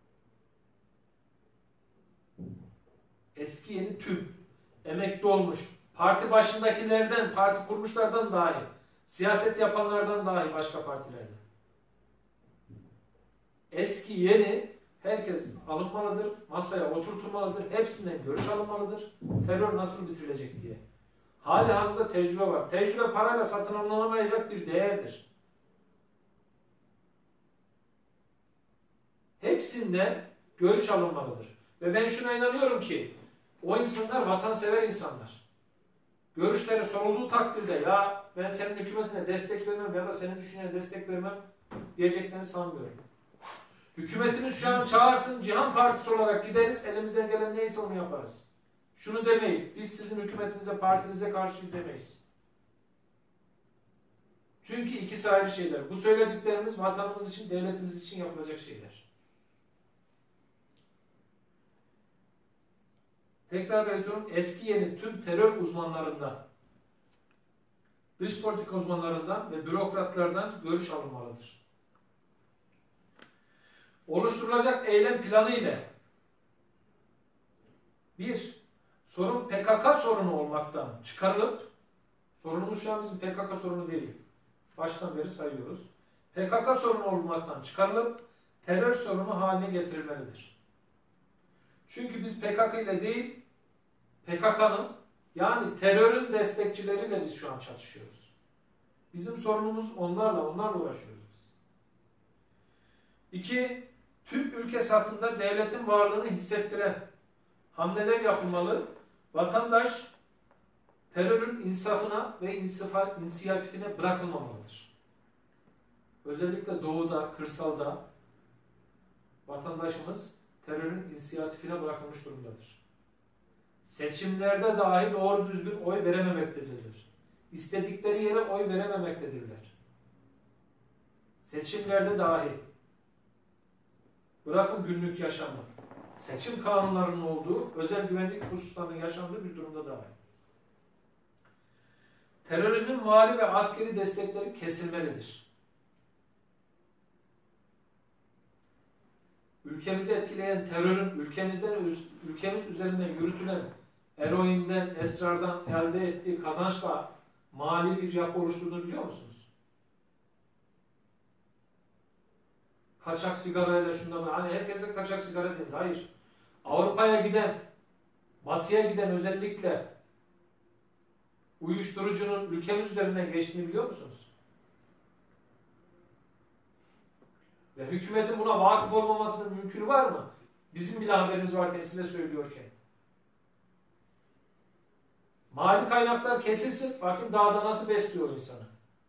Eski yeni tüm, emekli olmuş, parti başındakilerden, parti kurmuşlardan dahi, siyaset yapanlardan dahi başka partilerden. Eski yeni herkes alınmalıdır, masaya oturtulmalıdır, hepsinden görüş alınmalıdır. Terör nasıl bitirilecek diye. Hali hazırda tecrübe var. Tecrübe parayla satın alınamayacak bir değerdir. Hepsinden görüş alınmalıdır. Ve ben şuna inanıyorum ki o insanlar vatansever insanlar. Görüşleri sorulduğu takdirde ya ben senin hükümetine destek vermem ya da senin düşüncene destek vermem diyeceklerini sanmıyorum. Hükümetimiz şu an çağırsın, Cihan Partisi olarak gideriz, elimizden gelen neyse onu yaparız. Şunu demeyiz, biz sizin hükümetinize, partinize karşıyız demeyiz. Çünkü ikisi ayrı şeyler. Bu söylediklerimiz vatanımız için, devletimiz için yapılacak şeyler. Tekrar belirtiyorum, eski yeni tüm terör uzmanlarından, dış politika uzmanlarından ve bürokratlardan görüş alınmalıdır. Oluşturulacak eylem planı ile bir, sorun PKK sorunu olmaktan çıkarılıp, sorunumuz şu an bizim PKK sorunu değil, baştan beri sayıyoruz. PKK sorunu olmaktan çıkarılıp terör sorunu haline getirilmelidir. Çünkü biz PKK ile değil, PKK'nın yani terörün destekçileriyle biz şu an çatışıyoruz. Bizim sorunumuz onlarla uğraşıyoruz biz. 2. Tüm ülke satında devletin varlığını hissettiren hamleler yapılmalı. Vatandaş terörün insafına ve inisiyatifine bırakılmamalıdır. Özellikle doğuda, kırsalda vatandaşımız terörün inisiyatifine bırakılmış durumdadır. Seçimlerde dahi doğru düzgün oy verememektedirler. İstedikleri yere oy verememektedirler. Seçimlerde dahi. Bırakın günlük yaşamı. Seçim kanunlarının olduğu, özel güvenlik hususlarının yaşandığı bir durumda dahi. Terörizmin mali ve askeri destekleri kesilmelidir. Ülkemizi etkileyen terörün ülkemiz üzerinden yürütülen eroinden, esrardan elde ettiği kazançla mali bir yapı oluşturduğunu biliyor musunuz? Kaçak sigarayla şundan, hani herkese kaçak sigara değil. Hayır. Avrupa'ya giden, Batı'ya giden özellikle uyuşturucunun ülkemiz üzerinden geçtiğini biliyor musunuz? Ve hükümetin buna vakıf olmamasının mümkünü var mı? Bizim bile haberimiz varken, size söylüyorken. Mali kaynaklar kesilsin. Bakın dağda nasıl besliyor insanı.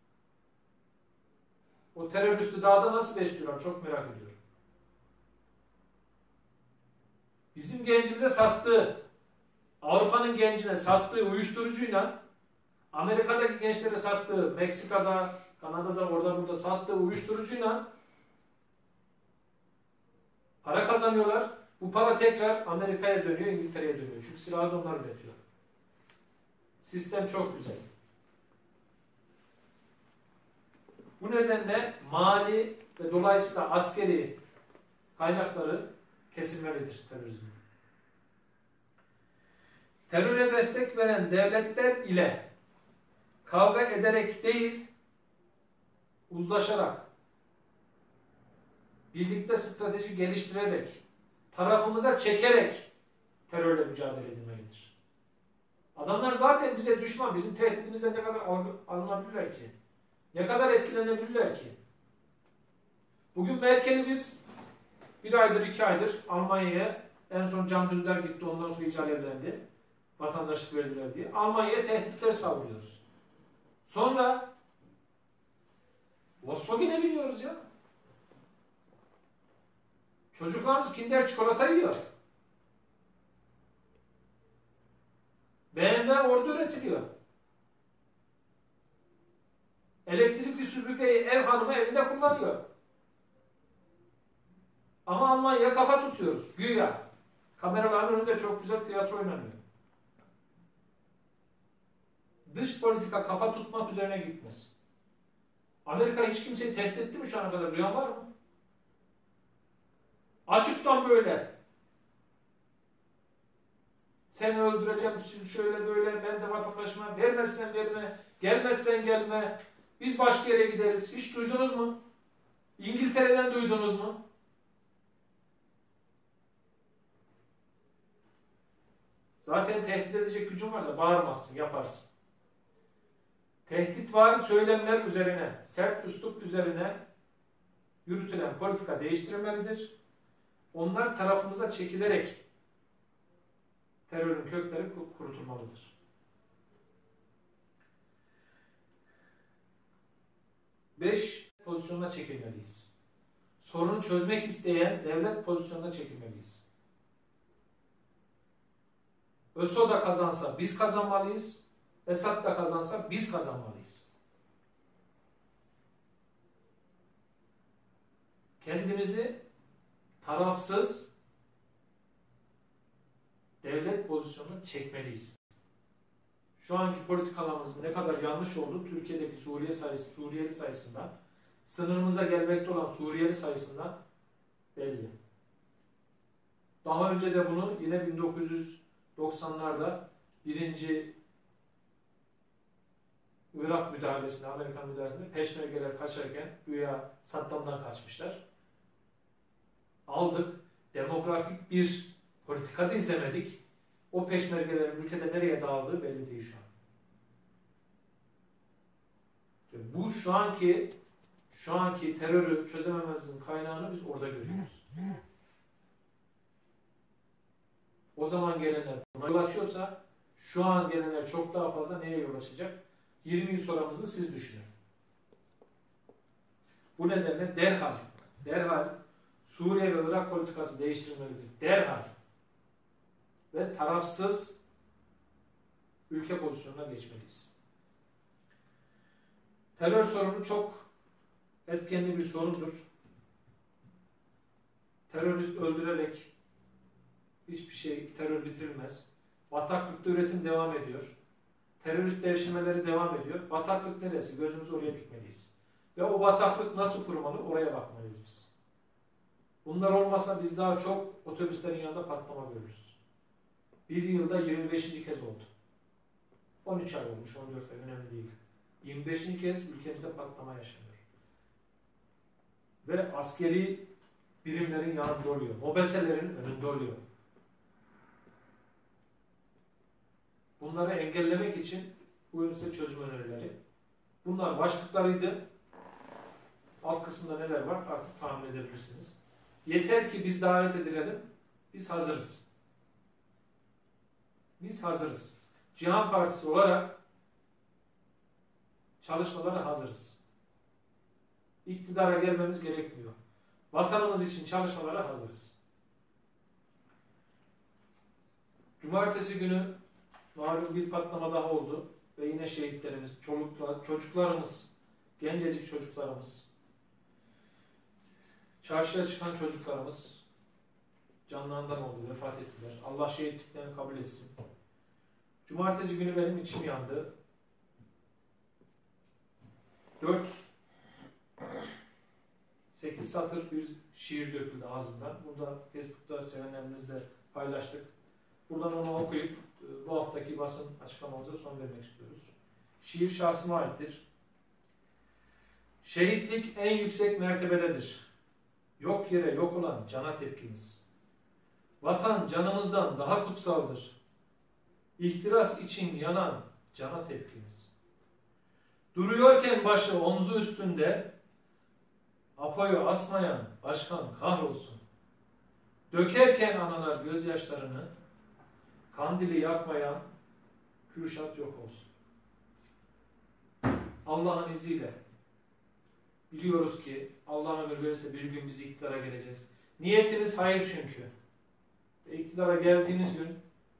O teröristi dağda nasıl besliyorlar? Çok merak ediyorum. Bizim gencimize sattığı, Avrupa'nın gencine sattığı uyuşturucuyla Amerika'daki gençlere sattığı, Meksika'da, Kanada'da, orada burada sattığı uyuşturucuyla para kazanıyorlar. Bu para tekrar Amerika'ya dönüyor, İngiltere'ye dönüyor. Çünkü silahı da onlar üretiyor. Sistem çok güzel. Bu nedenle mali ve dolayısıyla askeri kaynakları kesilmelidir terörizmin. Teröre destek veren devletler ile kavga ederek değil, uzlaşarak, birlikte strateji geliştirerek, tarafımıza çekerek terörle mücadele edilmelidir. Adamlar zaten bize düşman, bizim tehditimizle ne kadar alınabilirler ki? Ne kadar etkilenebilirler ki? Bugün Merkel'i biz 1 aydır, 2 aydır Almanya'ya, en son Can Dündar gitti, ondan sonra iyice alevlendi. Vatandaşlık verdiler diye. Almanya'ya tehditler savuruyoruz. Sonra Volkswagen'e biniyoruz ya. Çocuklarımız Kinder çikolata yiyor. BMW orada üretiliyor. Elektrikli süpürgeyi ev hanımı evinde kullanıyor. Ama Almanya'ya kafa tutuyoruz. Güya. Kameraların önünde çok güzel tiyatro oynanıyor. Dış politika kafa tutmak üzerine gitmez. Amerika hiç kimseyi tehdit etti mi şu ana kadar? Duyan var mı? Açıktan böyle. Seni öldüreceğim, siz şöyle böyle, ben de vatandaşıma, vermezsen verme, gelmezsen gelme, biz başka yere gideriz. Hiç duydunuz mu? İngiltere'den duydunuz mu? Zaten tehdit edecek gücün varsa bağırmazsın, yaparsın. Tehditvari söylemler üzerine, sert üslup üzerine yürütülen politika değiştirilmelidir. Onlar tarafımıza çekilerek terörün kökleri kurutulmalıdır. 5 pozisyonuna çekilmeliyiz. Sorunu çözmek isteyen devlet pozisyonuna çekilmeliyiz. ÖSO da kazansa biz kazanmalıyız. Esad da kazansa biz kazanmalıyız. Kendimizi tarafsız devlet pozisyonuna çekmeliyiz. Şu anki politikalarımızın ne kadar yanlış olduğu Türkiye'deki Suriyeli sayısından, sınırımıza gelmekte olan Suriyeli sayısından belli. Daha önce de bunu yine 1990'larda birinci Irak müdahalesinde, Amerikan müdahalesinde peşmergeler kaçarken güya Saddam'dan kaçmışlar. Aldık. Demografik bir politika da izlemedik. O peşmergelerin ülkede nereye dağıldığı belli değil şu an. Bu şu anki terörü çözemememizin kaynağını biz orada görüyoruz. O zaman gelenler buna yol açıyorsa şu an gelenler çok daha fazla neye yol açacak? 20 yıl sonramızı siz düşünün. Bu nedenle derhal Suriye ve Irak politikası değiştirilmelidir. Derhal ve tarafsız ülke pozisyonuna geçmeliyiz. Terör sorunu çok etkenli bir sorundur. Terörist öldürerek hiçbir terör bitirilmez. Bataklıkta üretim devam ediyor. Terörist devşirmeleri devam ediyor. Bataklık neresi? Gözümüzü oraya dikmeliyiz. Ve o bataklık nasıl kurmalı? Oraya bakmalıyız biz. Bunlar olmasa biz daha çok otobüslerin yanında patlama görürüz. Bir yılda 25. kez oldu. 13 ay olmuş, 14 ay önemli değil. 25. kez ülkemizde patlama yaşanıyor. Ve askeri birimlerin yanında oluyor. Mobeselerin önünde oluyor. Bunları engellemek için buyurun size çözüm önerileri. Bunlar başlıklarıydı. Alt kısmında neler var artık tahmin edebilirsiniz. Yeter ki biz davet edilelim. Biz hazırız. Biz hazırız. Cihan Partisi olarak çalışmalara hazırız. İktidara gelmemiz gerekmiyor. Vatanımız için çalışmalara hazırız. Cumartesi günü malum bir patlama daha oldu ve yine şehitlerimiz, çocuklarımız, gencecik çocuklarımız, çarşıya çıkan çocuklarımız canlarından oldu, vefat ettiler. Allah şehitliklerini kabul etsin. Cumartesi günü benim içim yandı. 8 satır bir şiir döküldü ağzımdan. Burada Facebook'ta sevenlerimizle paylaştık. Buradan onu okuyup bu haftaki basın açıklamamıza son vermek istiyoruz. Şiir şahsıma aittir. Şehitlik en yüksek mertebededir. Yok yere yok olan cana tepkimiz. Vatan canımızdan daha kutsaldır. İhtiras için yanan cana tepkimiz. Duruyorken başı omzu üstünde, apoyu asmayan başkan kahrolsun. Dökerken analar gözyaşlarını, kandili yakmayan Kürşat yok olsun. Allah'ın izniyle biliyoruz ki Allah ömür verirse bir gün biz iktidara geleceğiz. Niyetiniz hayır çünkü. İktidara geldiğiniz gün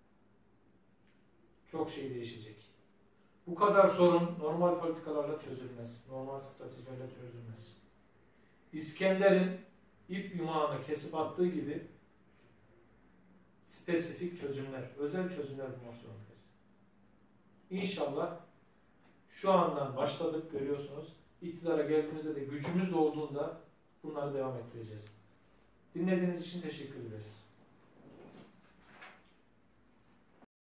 çok şey değişecek. Bu kadar sorun normal politikalarla çözülmez. Normal stratejilerle çözülmez. İskender'in ip yumağını kesip attığı gibi spesifik çözümler, özel çözümler bulmak zorundayız. İnşallah şu andan başladık, görüyorsunuz. İktidara geldiğimizde de gücümüz de olduğunda bunları devam ettireceğiz. Dinlediğiniz için teşekkür ederiz.